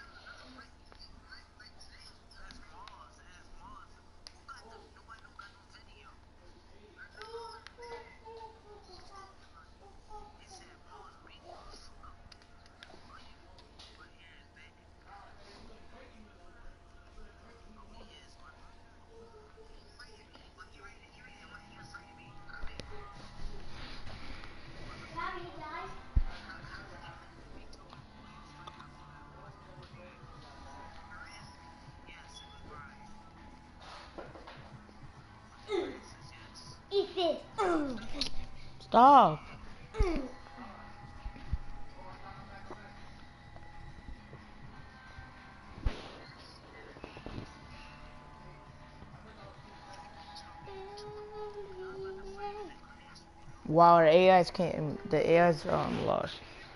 Gabby, you died? Eat this. Stop. Wow, our A Is can't. The A Is are um, lost.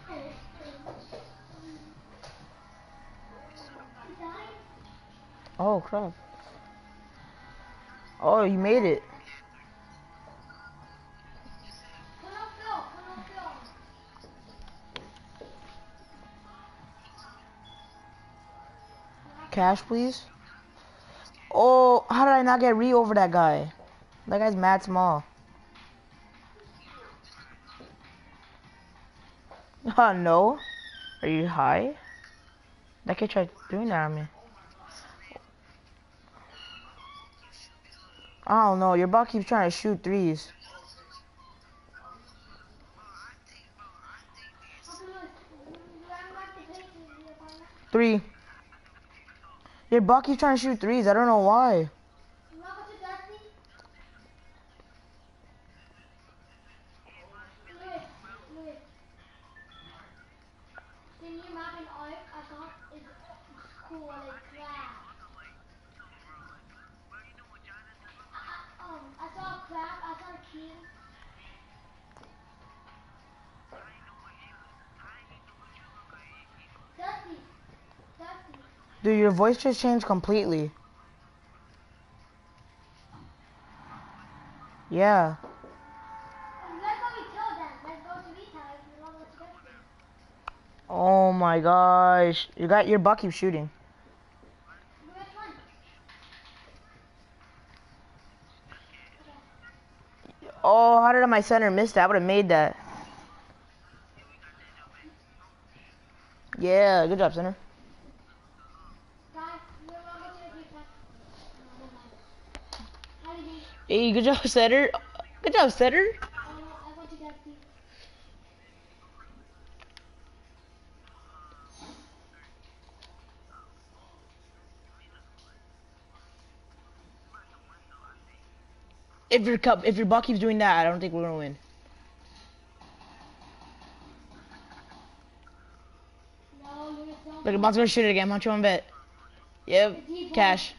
You died? Oh crap. Oh, you made it. Put on Phil. Put on Phil. Cash, please. Oh, how did I not get re over that guy? That guy's mad small. Uh, no. Are you high? That kid tried doing that on me. I don't know. Your ball keeps trying to shoot threes. Okay, Lewis. You haven't marked the places in your corner. Three. Your ball keeps trying to shoot threes. I don't know why. You mark it to Dusty? Lewis. Lewis. The new map in Ark I got is cool, like crab. I, I, um, I saw a crab, I saw a king. Dusty. Dusty. Dude, your voice just changed completely. Yeah. Um, let's go we kill them. Let's go to retail if you want to get them. Oh my gosh. You got your ball keeps shooting. Which one? Okay. Oh, how did my center miss that? I would have made that. Yeah, good job, center. Guys, we're gonna go to the retail. No, never mind. How did you? Hey, good job, center. Good job, center. Oh no, I want to get the. If your cup, if your ball keeps doing that, I don't think we're gonna win. No, Lewis, don't. Look, Bob's gonna shoot it again. How much you want to bet? Yep, cash.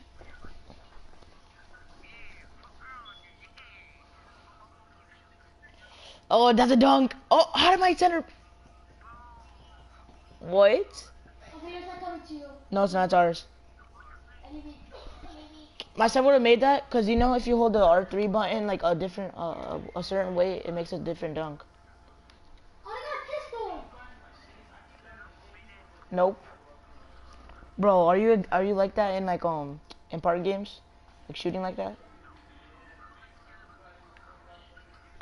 Oh, that's a dunk. Oh, how did my center? What? Okay, here's not coming to you. No, it's not. It's ours. Maybe, maybe. My son would have made that because you know if you hold the R three button like a different, uh, a certain way, it makes a different dunk. Oh, I got a pistol. Nope. Bro, are you are you like that in like um in party games, like shooting like that?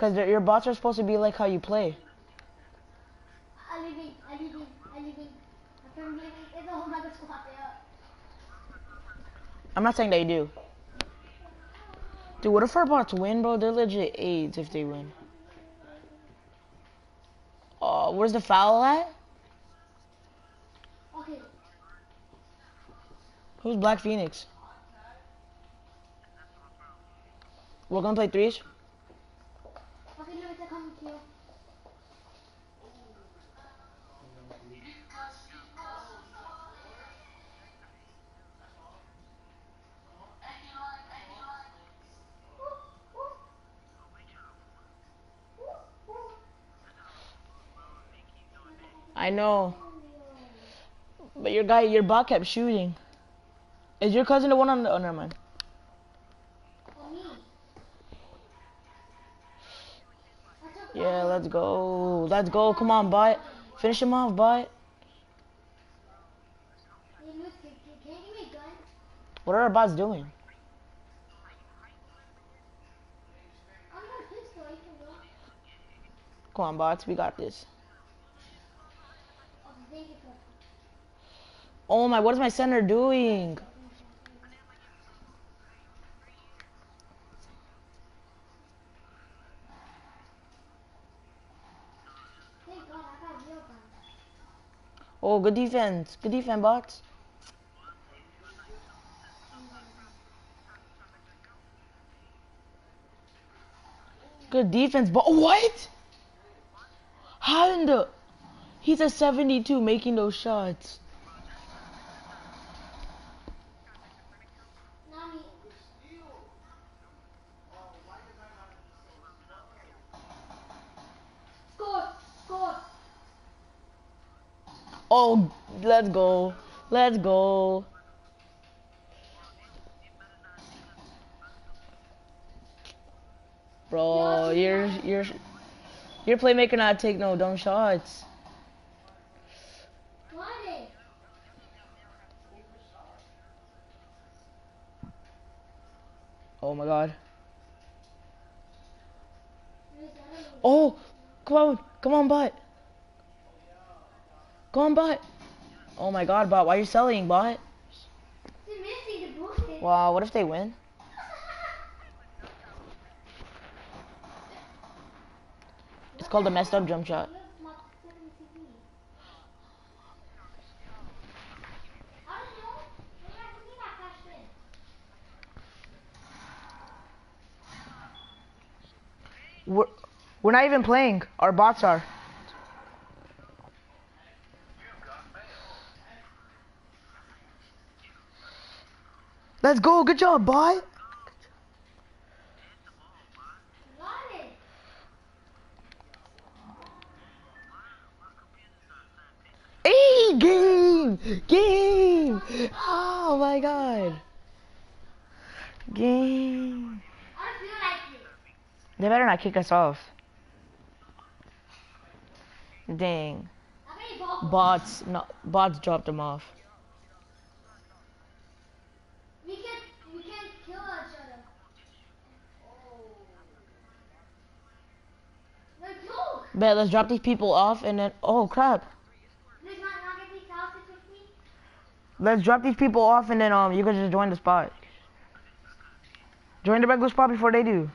Cause your bots are supposed to be like how you play. I'm leaving, I'm leaving, I'm leaving. My friend leaving. It's a whole nother squad there. I'm not saying they do. Dude, what if our bots win, bro? They're legit AIDS if they win. Oh, where's the foul at? Okay. Who's Black Phoenix? We're gonna play threes? Okay, no, it's a coming to you. I know. But your guy, your bot kept shooting. Is your cousin the one on the... Oh, never mind. Oh, me. Yeah, let's go. Let's go. Come on, bot. Finish him off, bot. Hey, Luke, can, can, can you give me a gun? What are our bots doing? I'm not a pistol, you can go. Come on, bots. We got this. Oh, thank you for Oh my, what is my center doing? Thank God, I got a real gun. Oh, good defense. Good defense, bots. Good defense, but what? How in the... He's a seventy-two making those shots. Not me. Score! Score! Oh, let's go. Let's go. Bro, you're you're your playmaker not take no dumb shots. Got it! Oh my god. Luke, I don't know. Oh, come on, come on, bot. Come on, bot. Oh my god, bot. Why are you selling, bot? They're missing the bullet. Wow, what if they win? It's called a messed up jump shot. Look, my second T V. I don't know. Maybe I maybe I cashed in. We're, we're not even playing. Our bots are. Let's go. Good job, bot. Got it! Hey, game! Game! Oh my god. Game. I don't feel like it. They better not kick us off. Dang. I got a ball. Bots, no, bots dropped them off. We can we can kill each other. Let's go. Bet, let's drop these people off and then, oh crap. Let's not not get these houses with me. Let's drop these people off and then um you can just join the spot. Join the regular spot before they do.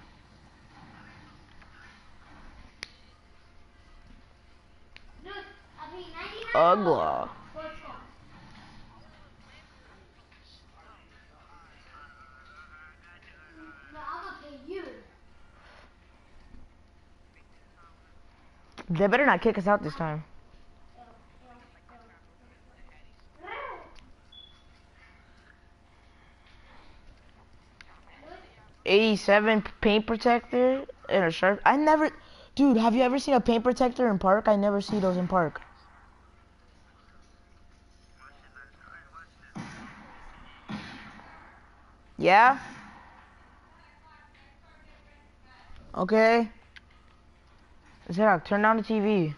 Look, I paid ninety-nine dollars Ugla. for a spot. No, I'm gonna pay you. They better not kick us out this time. eighty-seven paint protector and a sharp. I never, dude. Have you ever seen a paint protector in park? I never see those in park. Yeah. Okay. Zach, turn down the T V.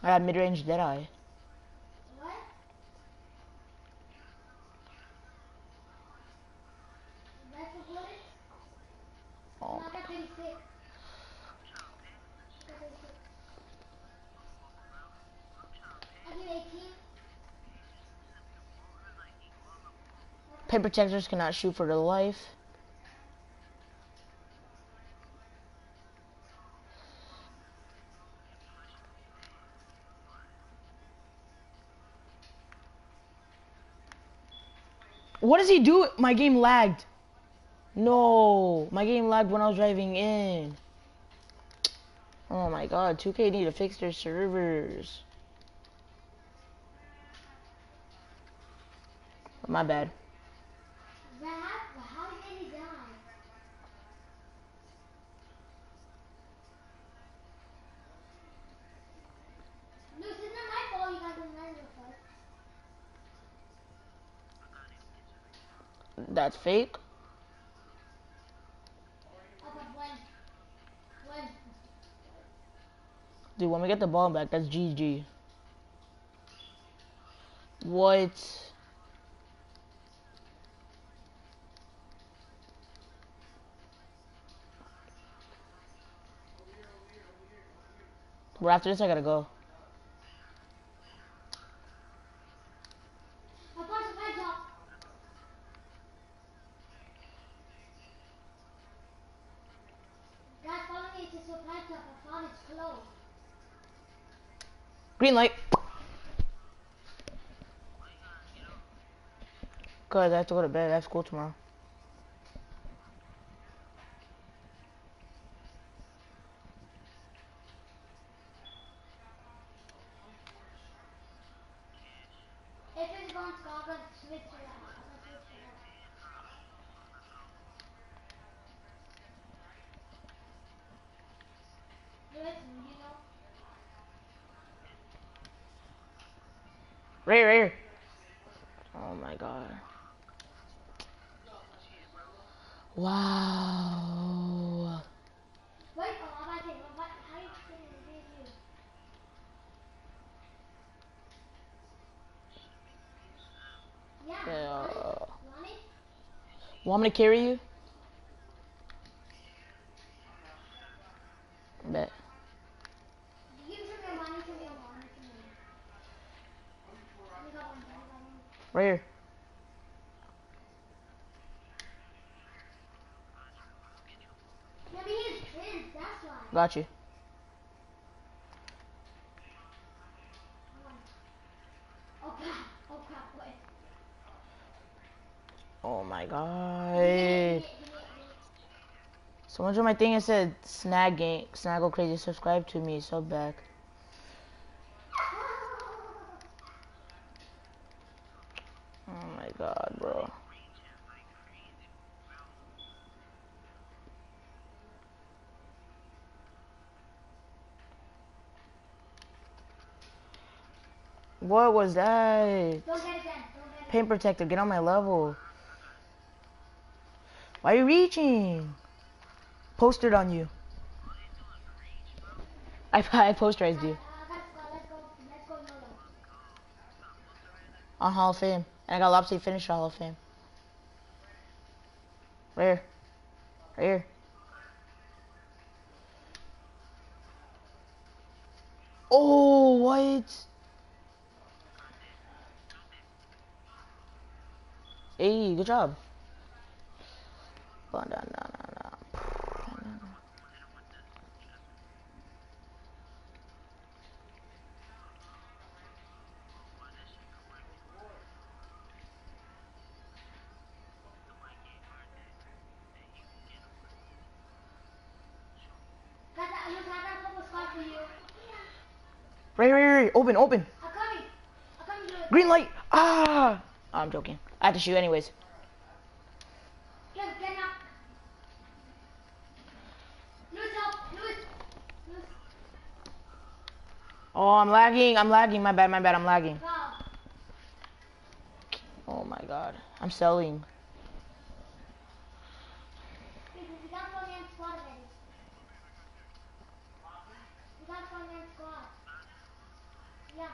I got mid-range Deadeye. What? Rifle bullets? Oh. No, I got thirty-six. I got thirty-six. I get eighteen. Paint protectors cannot shoot for their life. What does he do? My game lagged. No, my game lagged when I was driving in. Oh my god, two K need to fix their servers. My bad. How, how did he die? No, it's not my fault you got the manager first. That's fake. Okay, when? When? Dude, when we get the ball back, that's G G. What? Well, after this, I gotta go. I punch the red top. Guys, follow me to supply top. I found it's closed. Green light. Cause I have to go to bed. I have school tomorrow. If it's going to go, I'm gonna switch it out. I'm gonna switch it out. Listen, you know. Right, right here. Oh my god. Wow. Wait, oh, I'm about to say, what, how you sitting in this view? Yeah, Yeah. want it? Want it? Want me to carry you? Bet. You give me your money, give me your money, give me your money. You got one, you got one. Right here. Maybe he's trans, that's why. Got you. One. Oh crap, oh crap, wait. Oh my Give me, god. give me, give me, give me. Someone joined my thing and said snag game, snaggle crazy. Subscribe to me. Sub back. Oh my god, bro. What was that? Don't get it then, don't get it. Paint protector, get on my level. Why are you reaching? Postered on you. I, I posterized you. I gotta go, let's go, let's go YOLO. On Hall of Fame. And I got Lopsy finish Hall of Fame. Right here. Right here. Oh, what? Hey, good job. Guys, I- look, I got a couple spots for you. Right, right, right. Open, open. I'm coming. I'm coming to it. Green light. Ah. I'm joking. I have to shoot anyways. Get, get knocked. Lewis, help. Lewis. Lewis. Oh, I'm lagging. I'm lagging. My bad, my bad. I'm lagging. Wow. Oh my god. I'm selling. We, we got one man squad already. We got one man squad. Yeah.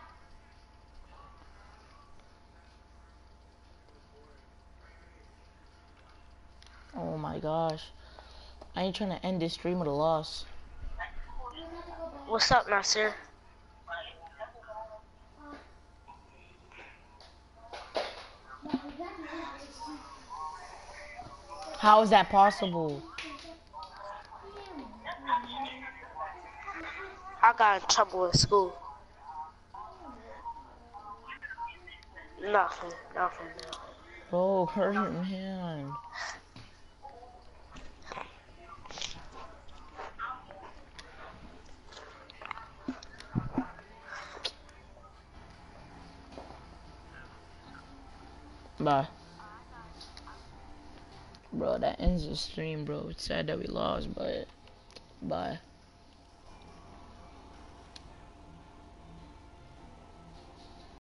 Oh my gosh. I ain't trying to end this stream with a loss. You don't have to go back. What's up, Nasir? Uh, no, we got to leave this too. How is that possible? I got in trouble in school. Nothing, nothing, nothing. Bro, hurt your hand. Bye. Bro, that ends the stream, bro. It's sad that we lost, but bye.